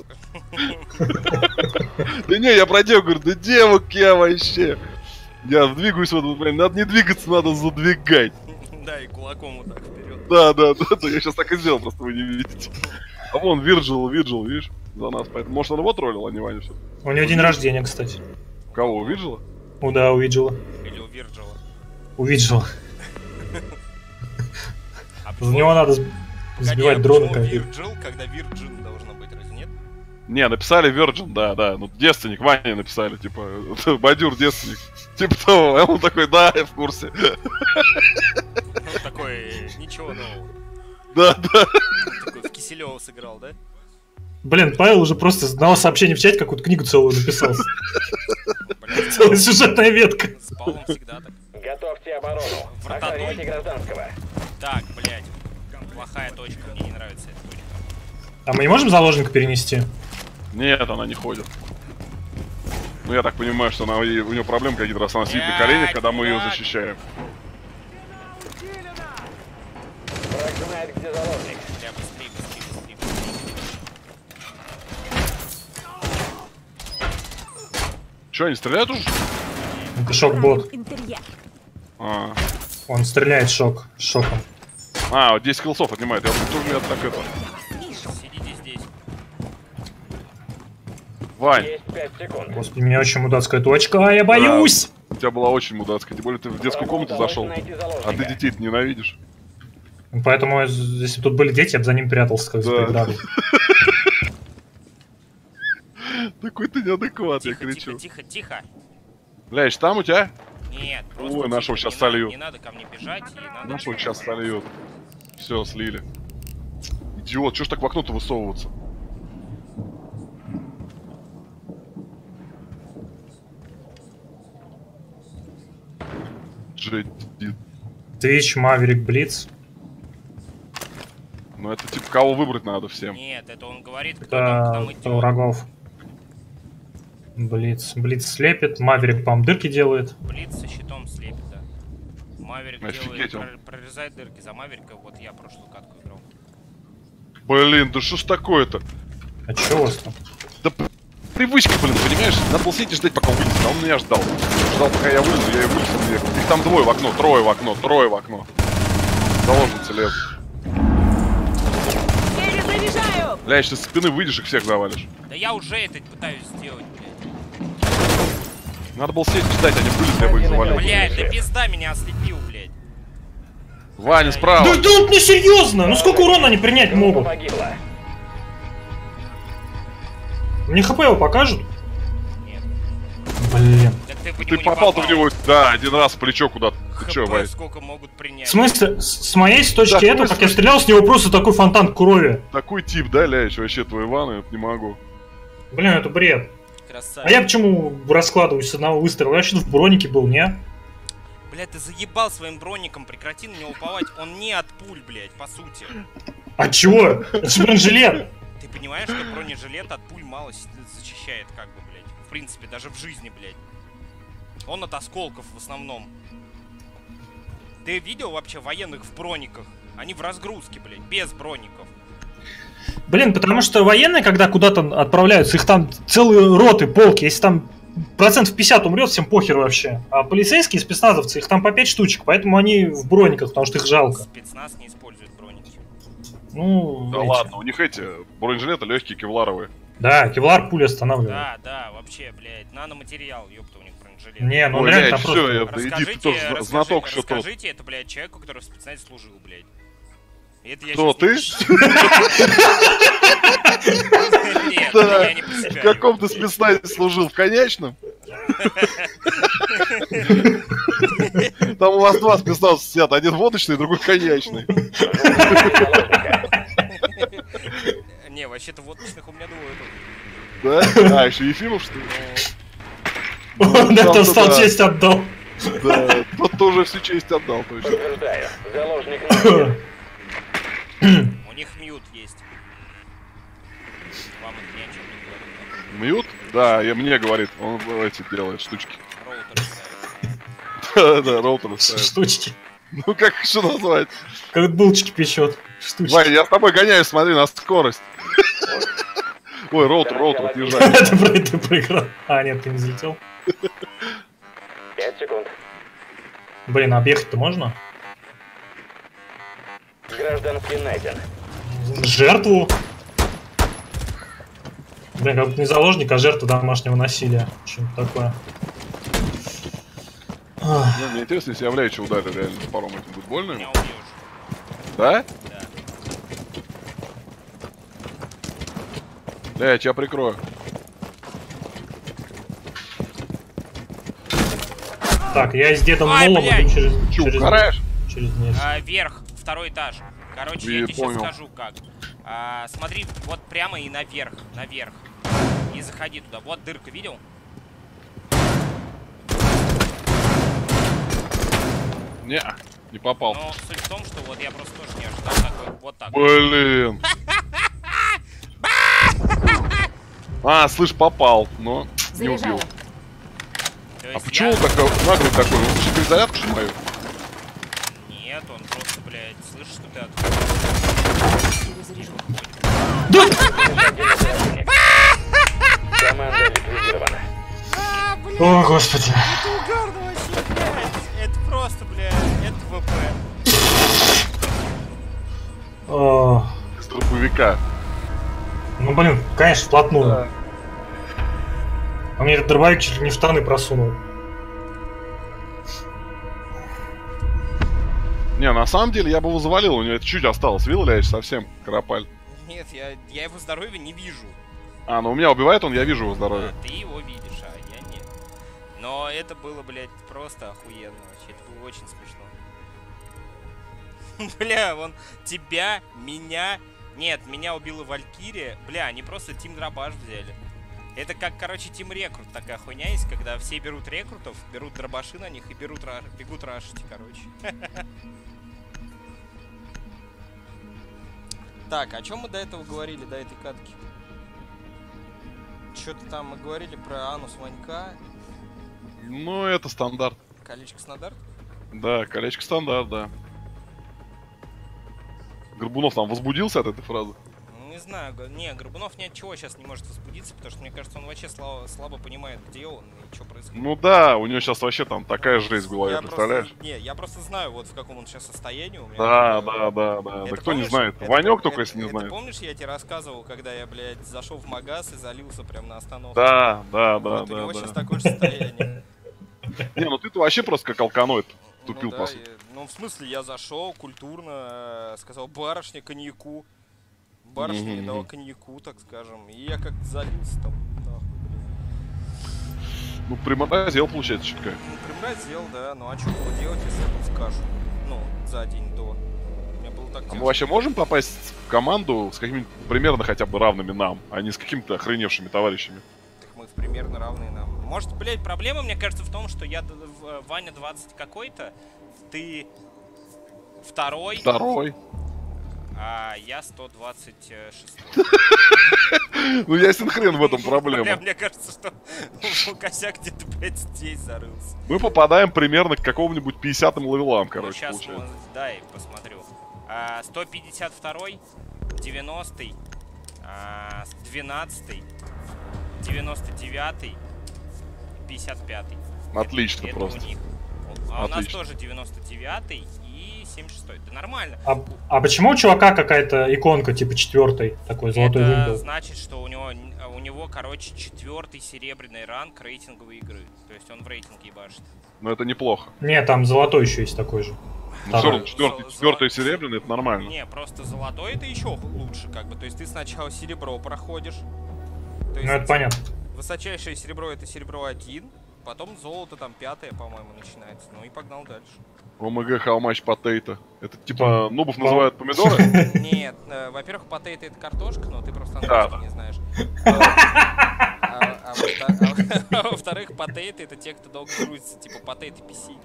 Да не, я про девку говорю, да девок я вообще. Я двигаюсь в этот момент. Надо не двигаться, надо задвигать. Да, и кулаком вот так вперед. Да, да, да, да, я сейчас так и сделал, просто вы не видите. А вон, Вирджил, Вирджил, видишь, за нас. Поэтому, может, он его троллил, а не Ваня все. У него день рождения, кстати. Кого, у Вирджила? Ну да, у Виджела. Или у Вирджила. У Виджела. А За него надо с- Погоди, сбивать а дроны. почему как бы. Вирджил, когда Вирджин должно быть, разве нет? Не, написали Virgin, да, да. Ну, девственник, Ваня написали, типа, бадюр девственник. Типа того, а он такой, да, я в курсе. Он такой, ничего нового. Да, да. Он такой в Киселёва сыграл, да? Блин, Павел уже просто дал сообщение в чате, какую-то книгу целую написал. Блин, Целая сюжетная ветка. с Павлом всегда так. Готовьте оборону. В Рататуй. Охраняйте гражданского. Так, блядь. Плохая точка, мне не нравится эта точка. А мы не можем заложника перенести? Нет, она не ходит. Ну, я так понимаю, что она, и- у нее проблемы какие-то, раз она сидит на коленях, когда мы ее Блядь. защищаем. Враг знает, где заложник. Бля, быстрее, быстрее, быстрее, быстрее. Че, они стреляют уже? Это шок-бот. Интерьер. А, Он стреляет шок. с Шоком. а вот десять килсов отнимает. Я думаю, тоже меня так это... Сидите здесь. Вань, Есть пять секунд. Господи, у меня очень мудацкая точка, а я боюсь! у тебя была очень мудацкая. Тем более ты в детскую Врагу комнату удалось зашел. найти А заложника. ты детей ненавидишь. Поэтому, если бы тут были дети, я бы за ним прятался, как за Да. преградой. Такой ты неадекват, я Тихо, кричу. тихо, тихо, тихо. Лящ, там у тебя? Нет, просто Ой, тихо, нашего не щас на- сольют. Не надо ко мне бежать, и надо... Нашего сейчас сольют. Все, слили. Идиот, чё ж так в окно-то высовываться? Джеди. Твич, Маверик, Блиц. Ну это типа кого выбрать надо всем. Нет, это он говорит, кто там, Это там про идет. врагов. Блиц. Блиц слепит, Маверик, по дырки делает. Блиц со щитом слепит, да. Маверик Офигеть делает, он. прор- прорезает дырки за Маверика, вот я прошлую катку играл. Блин, да что ж такое-то? А чё у вас там? Да п- привычка, блин, понимаешь? Надо было сидеть и ждать, пока он вылезет, а он меня ждал. Ждал, пока я вылезу, я и вылез, он уехал. Их там двое в окно, трое в окно, трое в окно. Заложницы лезут. Перезаряжаю! Бля, если со спины выйдешь, их всех завалишь. Да я уже это пытаюсь сделать, блядь. Надо было сеть читать, они были, я бы их завалил. Блядь, да пизда меня ослепил, блядь. Ваня, справа. Да, да, ну серьезно, ну сколько урона они принять могут? Погибла. Мне хп его покажут? Нет. Блин. Так ты, по Ты нему не попал-то в него, да, один раз в плечо куда-то. Ты чё, Вань? ХП сколько могут принять? В смысле, с, с моей с точки Да, этого, хуй как я слышь. стрелял, с него просто такой фонтан крови. Такой тип, да, ляешь, вообще твой Иван, я не могу. Блин, это бред. Красавец. А я почему раскладываюсь с одного выстрела? Я вообще в бронике был, не? Блядь, ты заебал своим броником, прекрати на него уповать. Он не от пуль, блядь, по сути. А чего? Это же бронежилет. Ты понимаешь, что бронежилет от пуль мало с- защищает, как бы, блядь. В принципе, даже в жизни, блядь. Он от осколков в основном. Ты видел вообще военных в брониках? Они в разгрузке, блядь, без броников. Блин, потому что военные, когда куда-то отправляются, их там целые роты, полки. Если там процентов пятьдесят умрет, всем похер вообще. А полицейские, спецназовцы, их там по пять штучек, поэтому они в брониках, потому что их жалко. Спецназ не использует броники. Ну, Да эти. ладно, у них эти бронежилеты легкие, кевларовые. Да, кевлар пули останавливает. Да, да, вообще, блядь, наноматериал, ёпта, у них бронежилет. Не, ну Ой, реально блядь, там всё, просто... я- да иди, ты Расскажите, тоже зна- расскажи- знаток еще тот. расскажите это, блядь, человеку, который в спецназе служил, блядь. И это я Кто, щас ты? не- Нет, Да. я не по себя. В каком ты спецназе служил? В конечном? Там у вас два спецназа сидят, один водочный, другой конечный. Не, вообще-то водочных у меня двое тут. Да? А, еще Ефимов, что ли? Он это там-то встал, да. честь отдал. Да, тот тоже всю честь отдал, точно. Утверждаю, заложник не У них мьют есть. Вам это ни о чем не говорит. Мьют? Да, я мне говорит, он эти делает штучки. Роутер ставит. Да, да, роутер ставит. Штучки. Ну как еще назвать? Как булочки печет. Штучки. Вань, я с тобой гоняюсь, смотри, на скорость. Ой, роутер, роутер, отъезжай. Это про- ты проиграл. А, нет, ты не залетел. пять секунд. Блин, а объехать-то можно? Гражданский найден. Жертву? Блин, как будто не заложник, а жертва домашнего насилия. Что-то такое. Ах. Ну, мне интересно, если я в Леича ударю реально топором, это будет больно Меня ему? убьешь. Да? Да. Да, я тебя прикрою. Так, я с дедом Ай, Молом блядь. иду через... Че, через... угораешь? через месяц. А, вверх, второй этаж. Короче, Я я тебе сейчас понял. скажу как. А, смотри, вот прямо и наверх, наверх. И заходи туда. Вот дырка, видел? Не, не попал. Но суть в том, что вот я просто тоже не ожидал такой. Вот так. Блин. А, слышь, попал, но не убил. То А есть почему я- он такой наглый такой? Он хочет перезарядку, что мою? Нет, он просто, блядь, слышишь, что ты от... Команда ликвидирована. О, господи. Это угарно вообще, блядь. Это просто, блядь, это ВП. О, С дробовика. ну, блин, конечно, вплотную. Да. А мне этот дробовик чуть ли не в штаны просунул. Не, на самом деле я бы его завалил, у него это чуть осталось. Видел, Ляич, совсем карапаль. Нет, я, я его здоровья не вижу. А, ну у меня убивает он, я вижу его здоровье. А, ты его видишь, а я нет. Но это было, блядь, просто охуенно вообще. Это было очень смешно. Бля, он тебя, меня... Нет, меня убила Валькирия. Бля, они просто Тим Дробаш взяли. Это как, короче, Тим Рекрут. Такая хуйня есть, когда все берут рекрутов, берут дробаши на них и берут ра- бегут рашить, короче. Так, о чем мы до этого говорили, до этой катки? Что-то там мы говорили про анус Ванька, Ну, это стандарт. колечко стандарт. Да, колечко стандарт, да. Горбунов там возбудился от этой фразы. Ну, Не знаю, г- не, Горбунов ни от чего сейчас не может возбудиться, потому что, мне кажется, он вообще слабо, слабо понимает, где он и что происходит. Ну да, у него сейчас вообще там такая жесть в голове, я представляешь? Просто, не, я просто знаю, вот в каком он сейчас состоянии. У меня Да, такое- да, да, да. Это Да кто не помнишь- знает? это- Ванек только это- если не это знает. помнишь, я тебе рассказывал, когда я, блядь, зашел в магаз и залился прям на остановке? Да, да, да, Вот у да, него да. сейчас такое же состояние. Не, ну ты-то вообще просто как алканоид тупил, ну, по да, сути. и- ну, в смысле, я зашел культурно, э, сказал барышня коньяку. Барышня мне Мгм. дала коньяку, так скажем. И я как залился там, нахуй, блин. Ну, приморозил, получается, чутка. Ну, примразил, да. Ну, а что было делать, если я тут скажу? Ну, за день до. У меня было так А мы тяжко. вообще можем попасть в команду с какими-то примерно хотя бы равными нам, а не с какими-то охреневшими товарищами? Так мы примерно равны нам. Может, блядь, проблема, мне кажется, в том, что я д- в- Ваня двадцать какой-то, ты второй, Второй. а я сто двадцать шесть. Ну, ясен хрен в этом проблема. Мне кажется, что косяк где-то, блядь, здесь зарылся. Мы попадаем примерно к какому-нибудь пятидесятым левелам, Ну, короче, сейчас, получается. дай, посмотрю. А, сто пятьдесят второй, девяностый, а, двенадцатый, девяносто девятый, пятьдесят пятый. Отлично Это просто. у них. А у нас Отлично. тоже девяносто девятый и семьдесят шестой. Да нормально. А, а почему у чувака какая-то иконка типа четвертой, такой золотой Это вымпел? значит, что у него, у него, короче, четвертый серебряный ранг рейтинговой игры. То есть он в рейтинге ебашит. Но это неплохо. Не, там золотой еще есть такой же. Ну, Ага. все равно четвертый, Зо- четвертый и золо- серебряный, это нормально. Не, просто золотой это еще лучше, как бы. То есть ты сначала серебро проходишь. То Ну есть это понятно. высочайшее серебро это серебро один, потом золото там пятое, по-моему, начинается. Ну и погнал дальше. ОМГ how much potato. Это типа нубов Пом- называют помидоры? Нет, э, во-первых, потейто это картошка, но ты просто Да, английский да. не знаешь. А, а во-вто- а во- во-вторых, потейто это те, кто долго грузится, типа потейто пи си.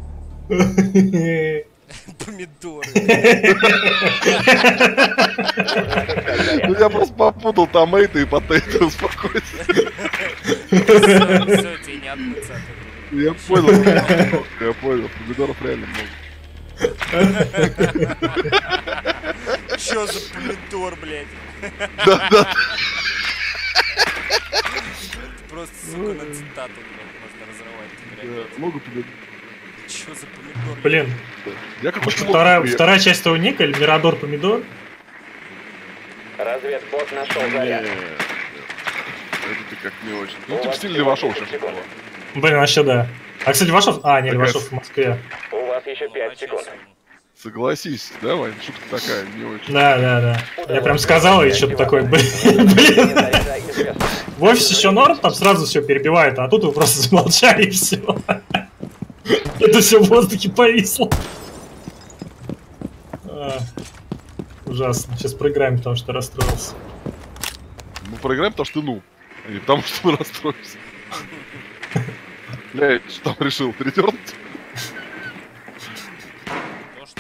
Помидоры. Ну я просто попутал томейто и потейто, успокойся. Все, тебе не отмыться от этого. Я понял, я понял, помидоров реально много. Чё за помидор, блядь? Да-да. Просто, сука, на цитату, блядь, можно разрывать. теперь опять. Много помидоров. Чё за помидор? Блин, Я какой-то вторая, лох, вторая часть того ника, или Мирадор Помидор. Разведбот нашел Не, заряд. это ты как не очень. У Ну, типа вас стиль всего Левашов десять сейчас. секунд. Блин, вообще да. А, кстати, Левашов... А, не, Такая Левашов в Москве. У вас еще Ну, пять а чё секунд. сегодня? Согласись, да, Вань? Шутка такая, не очень. Да, да, да. Я прям сказал, и что-то такое, блин, блин. В офисе еще норм, там сразу все перебивает, а тут вы просто замолчали и все. Это все в воздухе повисло. А, ужасно. Сейчас проиграем, потому что расстроился. Мы проиграем, потому что ты ну, а не потому что мы расстроимся. Бля, что там решил? Передернуть? То, что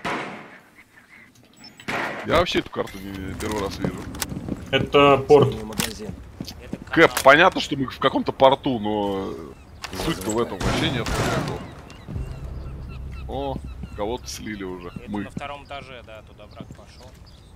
Я вообще эту карту не первый раз вижу. Это порт. Магазин. это Кэп, канал. понятно, что мы в каком-то порту, но суть-то в этом вообще нет. О, кого-то слили уже. Это Мы. на втором этаже, да, туда враг пошел.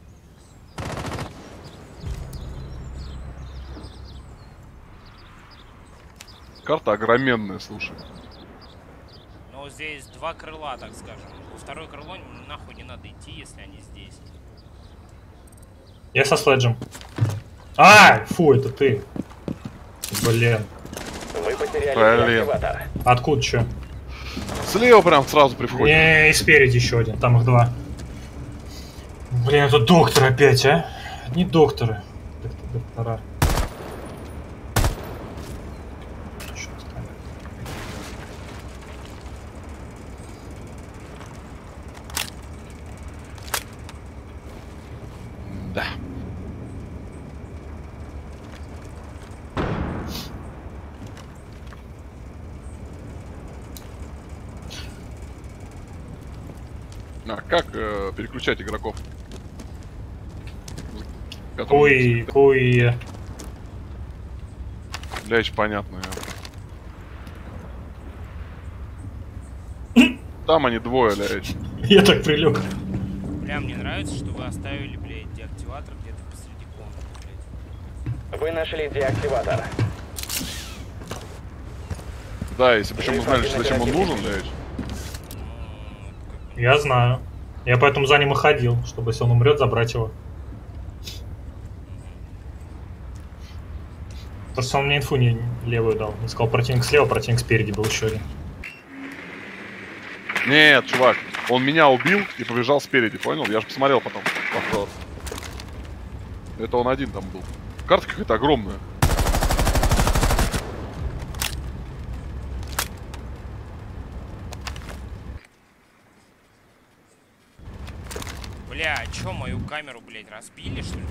Карта огроменная, слушай. Но здесь два крыла, так скажем. Во второе крыло нахуй не надо идти, если они здесь. Я со следжем. А, фу, это ты. Блин. Вы потеряли Блин. деактиватор. Откуда что? Слева прям сразу при входе. Не, и спереди еще один, там их два. Блин, это доктор опять, а? Не докторы. Доктор- Доктора. Чё там? Да. А как э, переключать игроков? Куи, куи. Ляч, понятно. я. Там они двое, ляч. Я так прилег. Прям мне нравится, что вы оставили, блядь, деактиватор где-то Вы нашли деактиватор. Да, если бы мы знали, что зачем он нужен, блядь. Я знаю. Я поэтому за ним и ходил, чтобы если он умрет, забрать его. Просто он мне инфу не левую дал. Он сказал, противник слева, противник спереди был еще один. Нет, чувак, он меня убил и побежал спереди, понял? Я же посмотрел потом. Вопрос. Это он один там был. Карта какая-то огромная. Бля, а чё, мою камеру, блядь, разбили, что ли?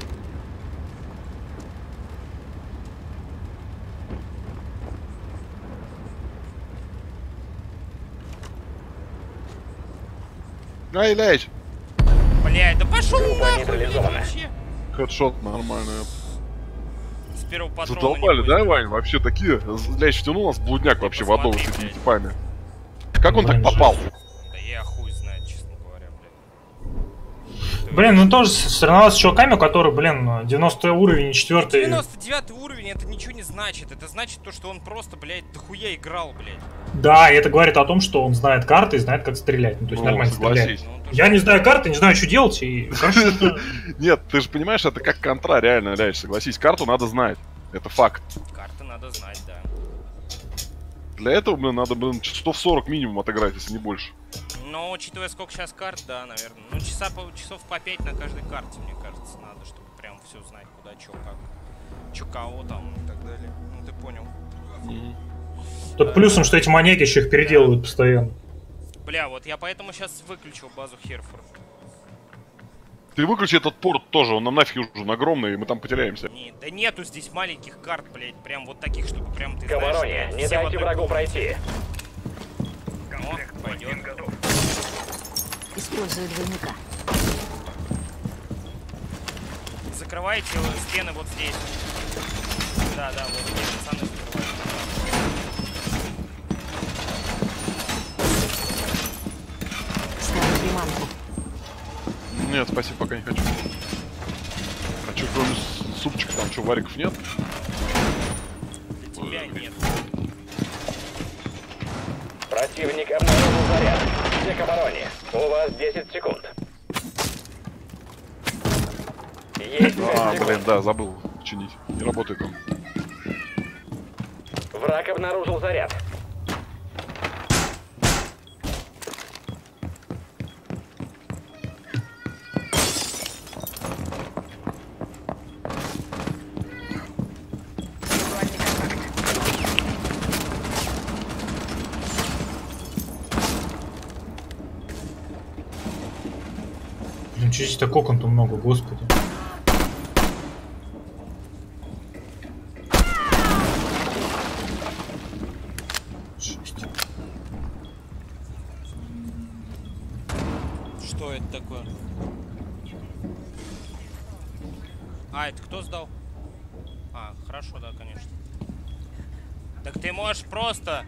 Ай, лечь! Блядь, да пошел Группа нахуй, блядь, нейтрализована. вообще. Хедшот нормальный. С первого патрона Задолбали, не да, будет. Вань? Вообще такие. Лечь втянул нас блудняк вообще в одного с посмотри, этими блядь. типами. Как он так Блин, попал? Да я хуй знает, честно говоря, блядь. Блин, ну тоже соревновался с чуваками, которые, блин, девяностый уровень, четвертый. девяносто девятый уровень, это ничего не значит. Это значит то, что он просто, блядь, дохуя играл, блядь. Да, и это говорит о том, что он знает карты и знает, как стрелять. Ну, то есть Ну, нормально согласись. стреляет. Ну, то, Я не знаю карты, не знаю, что делать, и короче, это- Нет, ты же понимаешь, это как контра, реально, Лечь, согласись. Карту надо знать. Это факт. карты надо знать, да. Для этого, блин, надо, блин, часов сорок минимум отыграть, если не больше. Но учитывая, сколько сейчас карт, да, наверное. Ну, часа по, часов по пять на каждой карте, мне кажется, надо, чтобы прям все знать, куда, чё, как. Чё, кого там и так далее. Ну, ты понял. Тут плюсом, что эти маньяки еще их переделывают постоянно. Бля, вот я поэтому сейчас выключил базу Херфорд. Ты выключи этот порт тоже, он нам нафиг уже огромный, и мы там потеряемся. Не, да нету здесь маленьких карт, блядь, прям вот таких, чтобы прям ты К обороне. знаешь, Не все в дайте одной врагу комнате. пройти. О, пойдет. Использую двойника. Закрывайте стены вот здесь. Да, да, вот здесь пацаны закрывают. Ставлю приманку. Нет, спасибо, пока не хочу. А что, кроме с- супчика, там что, вариков нет? Для тебя нет. Противник обнаружил заряд. Все к обороне. У вас десять секунд. Есть А, пять блин, секунд. да, забыл чинить. Не работает он. Враг обнаружил заряд. Блин, что здесь так окон-то много, господи. Шесть. Что это такое? А, это кто сдал? А, хорошо, да, конечно. Так ты можешь просто...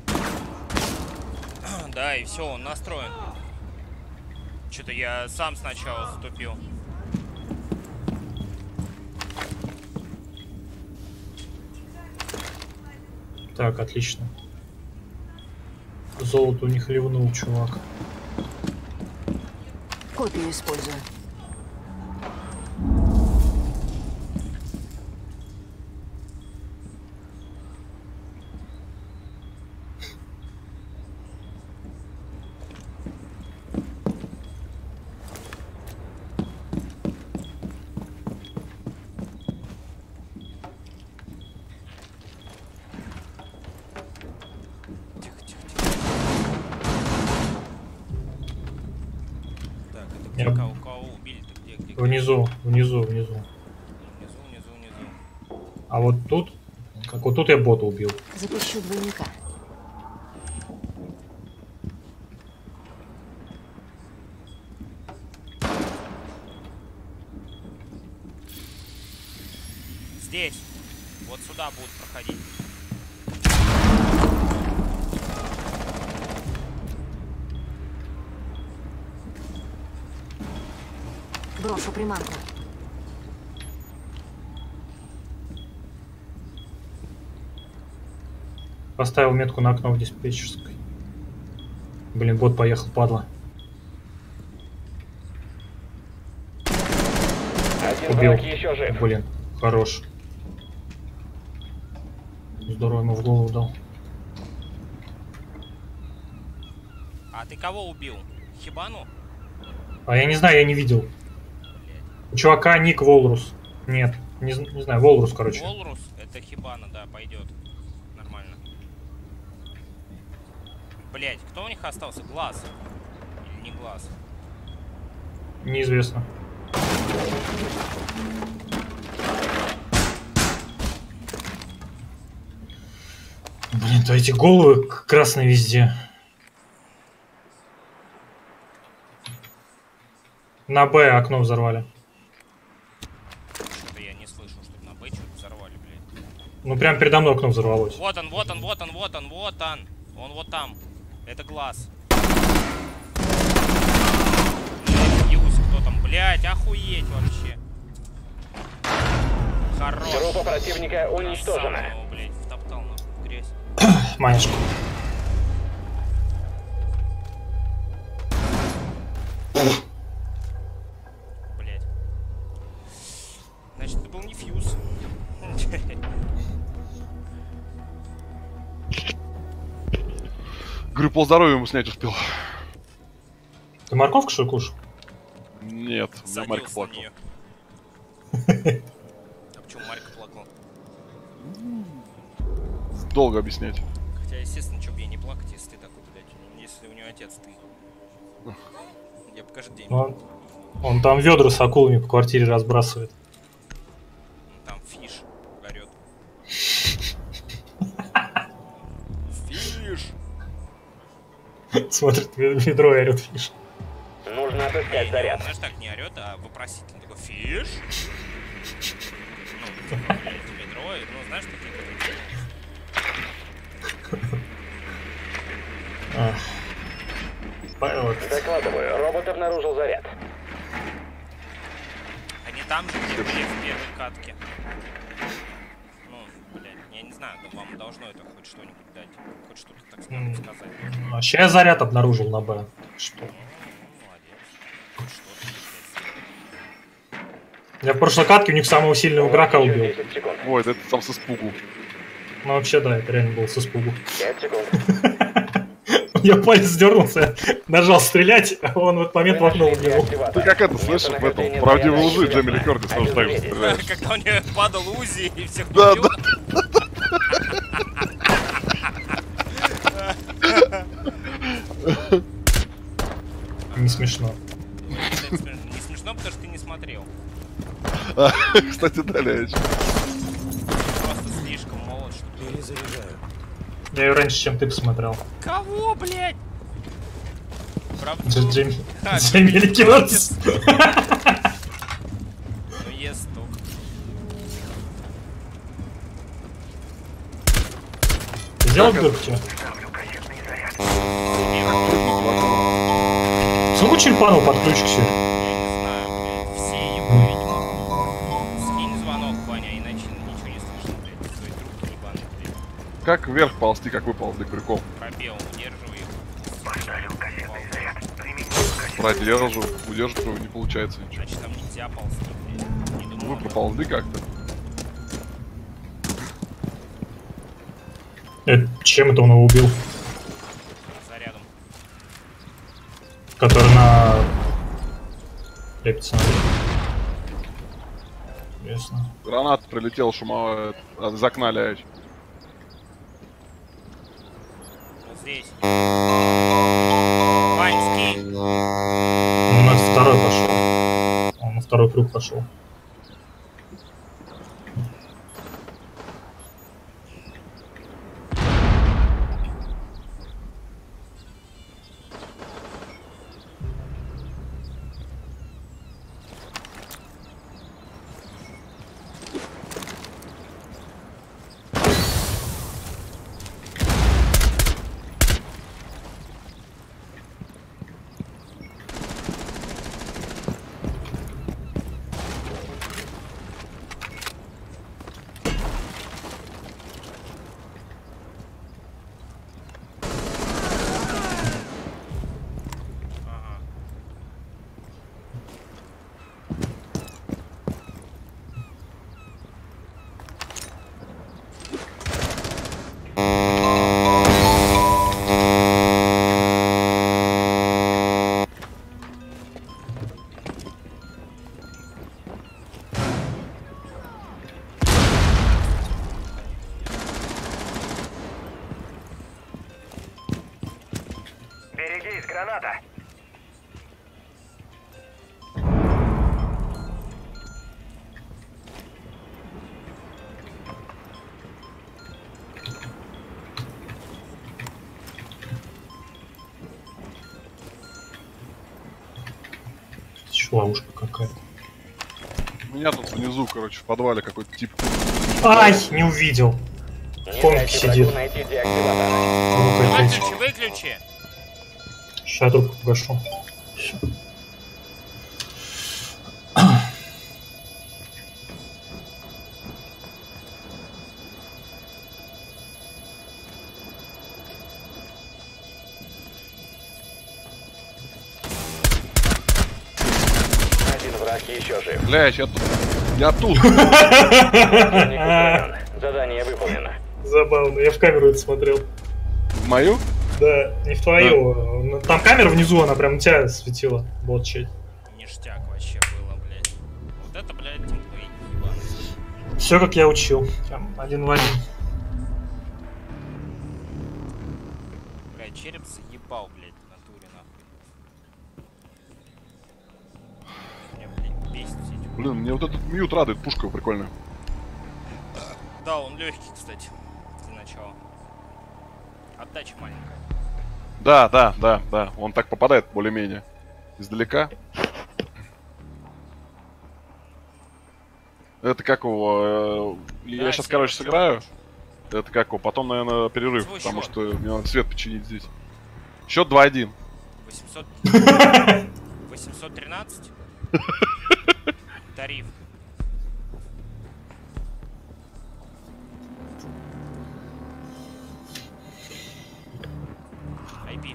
Да, и все, он настроен. Что-то я сам сначала затупил. Так, отлично. Золото у них ливнул, чувак. Копию использую. Тихо, тихо, тихо. Так, это где Я- кого, кого убили-то? Где, где, где? Внизу, внизу, внизу. Внизу, внизу, внизу. А вот тут, как вот тут я бота убил. Запущу двойника. Здесь. Вот сюда будут проходить. Брошу приманку. Поставил метку на окно в диспетчерской. Блин, бот поехал, падла. Один Убил. враг еще жив. Блин, хорош. Здорово ему в голову дал. А ты кого убил? Хибану? А я не знаю, я не видел. У чувака ник Волрус. Нет, не, з- не знаю, Волрус, короче. Волрус? Это Хибана, да, пойдет. Нормально. Блять, кто у них остался? Глаз? Или не глаз? Неизвестно. Блин, то эти головы к- красные везде. На Б окно взорвали. Что-то я не слышал, чтобы на Б что-то взорвали, блядь. Ну прям передо мной окно взорвалось. Вот он, вот он, вот он, вот он, вот он. Он вот там. Это глаз. Блядь, фьюз, кто там? Блядь, охуеть вообще. Хорош. Группа противника уничтожена. Красава его, блядь, втоптал нахуй в грязь. Манечка. Блядь. Значит, это был не фьюз. Говорю, полздоровья ему снять успел. Ты морковку что ли кушал? Нет, у меня Марька Садился на плакал. неё. А почему Марька плакал? Долго объяснять. Хотя, естественно, что бы ей не плакать, если ты такой, блядь, если у нее отец ты. Я бы каждый день. Он, он там ведра с акулами по квартире разбрасывает. Там фиш горет. Фиш! Смотрит, ведро и орет фиш. Нужно отыскать Не, заряд. знаешь, так не орет, а вопросительно такой фиш. Ну, типа, блядь, ведро, и, ну, знаешь, такие как Ах. Вот. Докладываю, робот обнаружил заряд. Они там же, где были в первой катке. Ну, блядь, я не знаю, но вам должно это хоть что-нибудь дать. Хоть что-то, так М. сказать. А сейчас я заряд обнаружил на Б. Что? Ну, молодец. Хоть что-то, блядь. Я в прошлой катке у них самого сильного игрока Еще убил. десять секунд. Ой, это там с испугу. Ну вообще да, это реально был с испугу. пять секунд. Я палец сдернулся, нажал стрелять, а он в этот момент в окно убил. Ты как это слышишь в этом? Правдивой лжи Джемили Кёртис тоже так же стреляет. Когда у нее падал Узи и всех Да, убил. Не смешно. Это Не смешно, потому что ты не смотрел. А, кстати, да, Ляич. Просто слишком молод, чтобы... Перезаряжаю. Я ее раньше, чем ты посмотрел. Кого, блядь? Правда? Дж- Джейми А, Джейми Ли Кёртис. Ну, ест только. Сделал дырку тебе? Сколько черепанул под ключ все? Я не знаю, блядь. Все ебу, видимо. Скинь звонок, Ваня, иначе ничего не слышно, блядь. Твои трубки ебаные, блядь. Как вверх ползти, как вы ползли крюком? Пробел, удерживай их. Продержу, удерживаю, не получается ничего. Значит, там нельзя ползти, блядь. Не думал Вы об этом. проползли как-то? Это, чем это он его убил? Зарядом. Который на... Лепится. Ясно. Граната прилетела шумовая от- из окна, Ляич. Вот здесь. Вань, скинь. Он на второй пошел. Он на второй круг пошел. Летит граната. Еще ловушка какая-то. У меня тут внизу, короче, в подвале какой-то тип. Ай, не увидел. Не В комнате дайте сидит. врагу найти деактиватора. Выключи, выключи. Сейчас я трубку погашу. Всё. Один враг еще жив. Блядь, я тут. Я тут. Противник устранен. Задание выполнено. Забавно, я в камеру это смотрел. В мою? Да, не в твою. Там камера внизу, она прям на тебя светила. Вот чей. Ништяк вообще было, блядь. Вот это, блядь, тимплей. Все как я учил. Прям один в один. Блядь, череп заебал, блядь, в натуре, нахуй. Меня, блядь, бесит все эти. Блин, мне вот этот мьют радует, пушка прикольная. Да, он легкий, кстати, для начала. Отдача маленькая. Да, да, да, да. Он так попадает более-менее. Издалека. Это как его... э, Я Да, сейчас, Сева, короче, всё сыграю. хорошо. Это как его? Потом, наверное, перерыв. Свой Потому счет. что мне надо свет починить здесь. Счет два один. восемьсот... восемьсот тринадцать? Тариф. ай пи.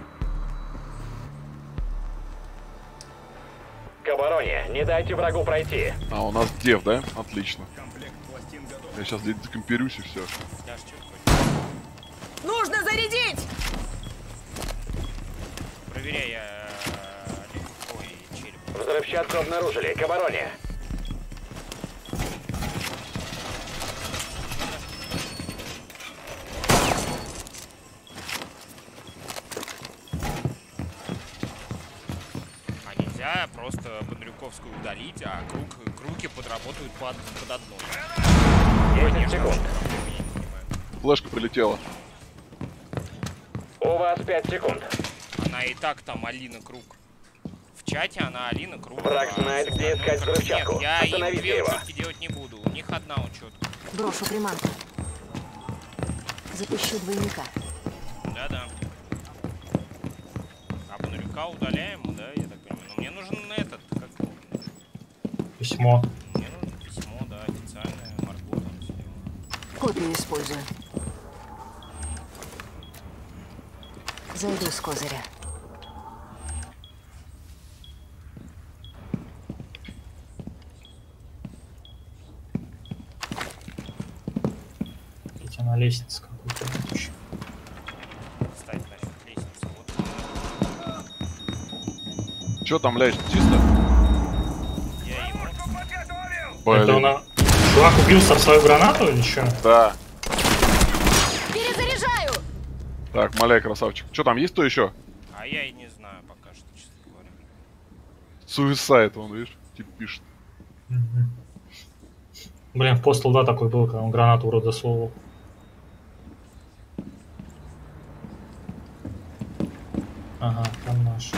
К обороне. Не дайте врагу пройти. А, у нас дев, да? Отлично. Я сейчас здесь закомперюсь и все. Даш, чё такое? Нужно зарядить! Проверяй, я... Ой, череп. Взрывчатку обнаружили. К обороне. А нельзя просто Бондарюковскую удалить, а круг, круги подработают под, под одной. десять секунд. Я не понимаю. Флешка прилетела. У вас пять секунд. Она и так там Алина Круг. В чате она Алина Круг. Враг а знает, с где остальным искать Круг. взрывчатку. Нет, я им Остановите две его. учетки делать не буду. У них одна учетка. Брошу приманку. Запущу двойника. Да-да. А Бондарюка удаляем, да, я так понимаю. Но мне нужен этот, как его? Письмо. Мне нужно письмо, да, официальное, Марго там все дела. Копию использую. Зайду с козыря. Хотя на лестнице какой-то еще. Ставить насчет лестницы, вот. Че там, блядь, чисто? Я ему... Блин. Это она... Чувак убил сам свою гранату или что? Да. Перезаряжаю! Так, маляй, красавчик. Че там, есть кто еще? А я и не знаю пока что, честно говоря. Суисайд, он, видишь, тип пишет. Мгм. Блин, в Postal, да, такой был, когда он гранату в рот засовывал. Ага, там наш.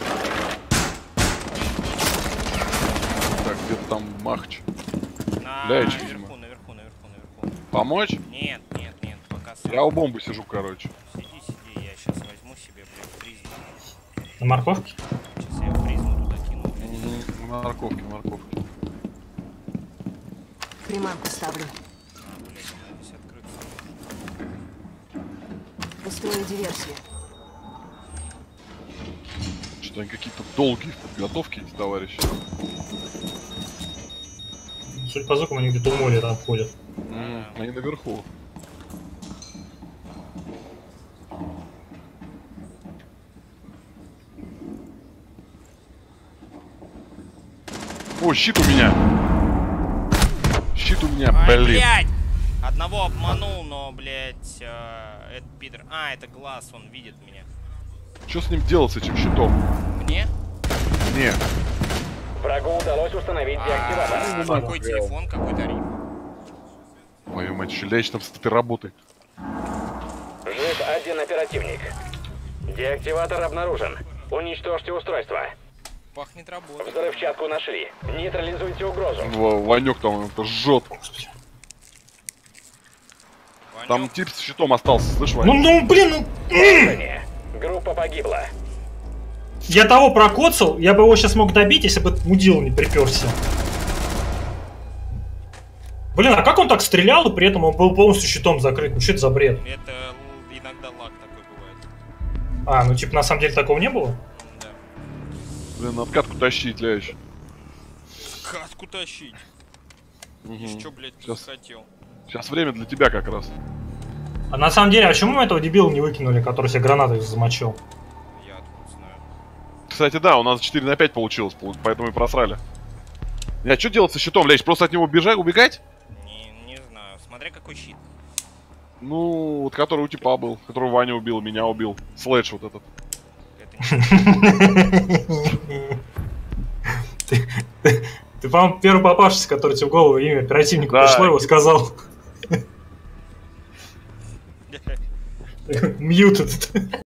Так, где-то там Махч. На... Ляич, наверху, видимо. наверху, наверху, наверху. Помочь? Нет, нет, нет, пока сам. Я у бомбы сижу, короче. Сиди, сиди, я сейчас возьму себе, блядь, призму. На морковке? Сейчас я призму туда кину, блядь. На морковке, морковке. Приманку ставлю. А, блядь, надо здесь открыться. Устрою диверсию. Что-то они какие-то долгие в подготовке, эти товарищи. Судя по звукам, они где-то в море там ходят. М, Они наверху. О, щит у меня! Щит у меня, Ай, блин. блядь! Одного обманул, но, блядь, э, это пидор. А, это глаз, он видит меня. Что с ним делать, с этим щитом? Мне? Не. Врагу удалось установить деактиватор. А, какой телефон, какой тариф? Мою мать, еще ляч там с этой работой. Жив один оперативник. Деактиватор обнаружен. Уничтожьте устройство. Пахнет работой. Взрывчатку нашли. Нейтрализуйте угрозу. В- Ванек там это жжет. Ванёк, Там тип с щитом остался, слышь, Ну, Ваня? ну, блин, ну... Поражение. Группа погибла. Я того прокоцал, я бы его сейчас мог добить, если бы этот мудила не приперся. Блин, а как он так стрелял, и при этом он был полностью щитом закрыт? Ну что это за бред? это л- иногда лаг такой бывает. А, ну типа на самом деле такого не было? Да. Блин, надо катку тащить, ляч. Катку тащить. И что, блядь, ты Сейчас. захотел? Сейчас время для тебя как раз. А на самом деле, а почему мы этого дебила не выкинули, который себе гранатой замочил? Я откуда знаю. Кстати, да, у нас четыре на пять получилось, пол- поэтому и просрали. Я что делать со щитом, ляч? Просто от него бежать, убегать? Не, не знаю. Смотря какой щит. Ну, вот который у типа был, который Ваня убил, меня убил. Слэдж вот этот. Это не... Ты, ты- ты, по-моему, первый попавшийся, который тебе в голову имя оперативника Да. пришло, его сказал. Muted.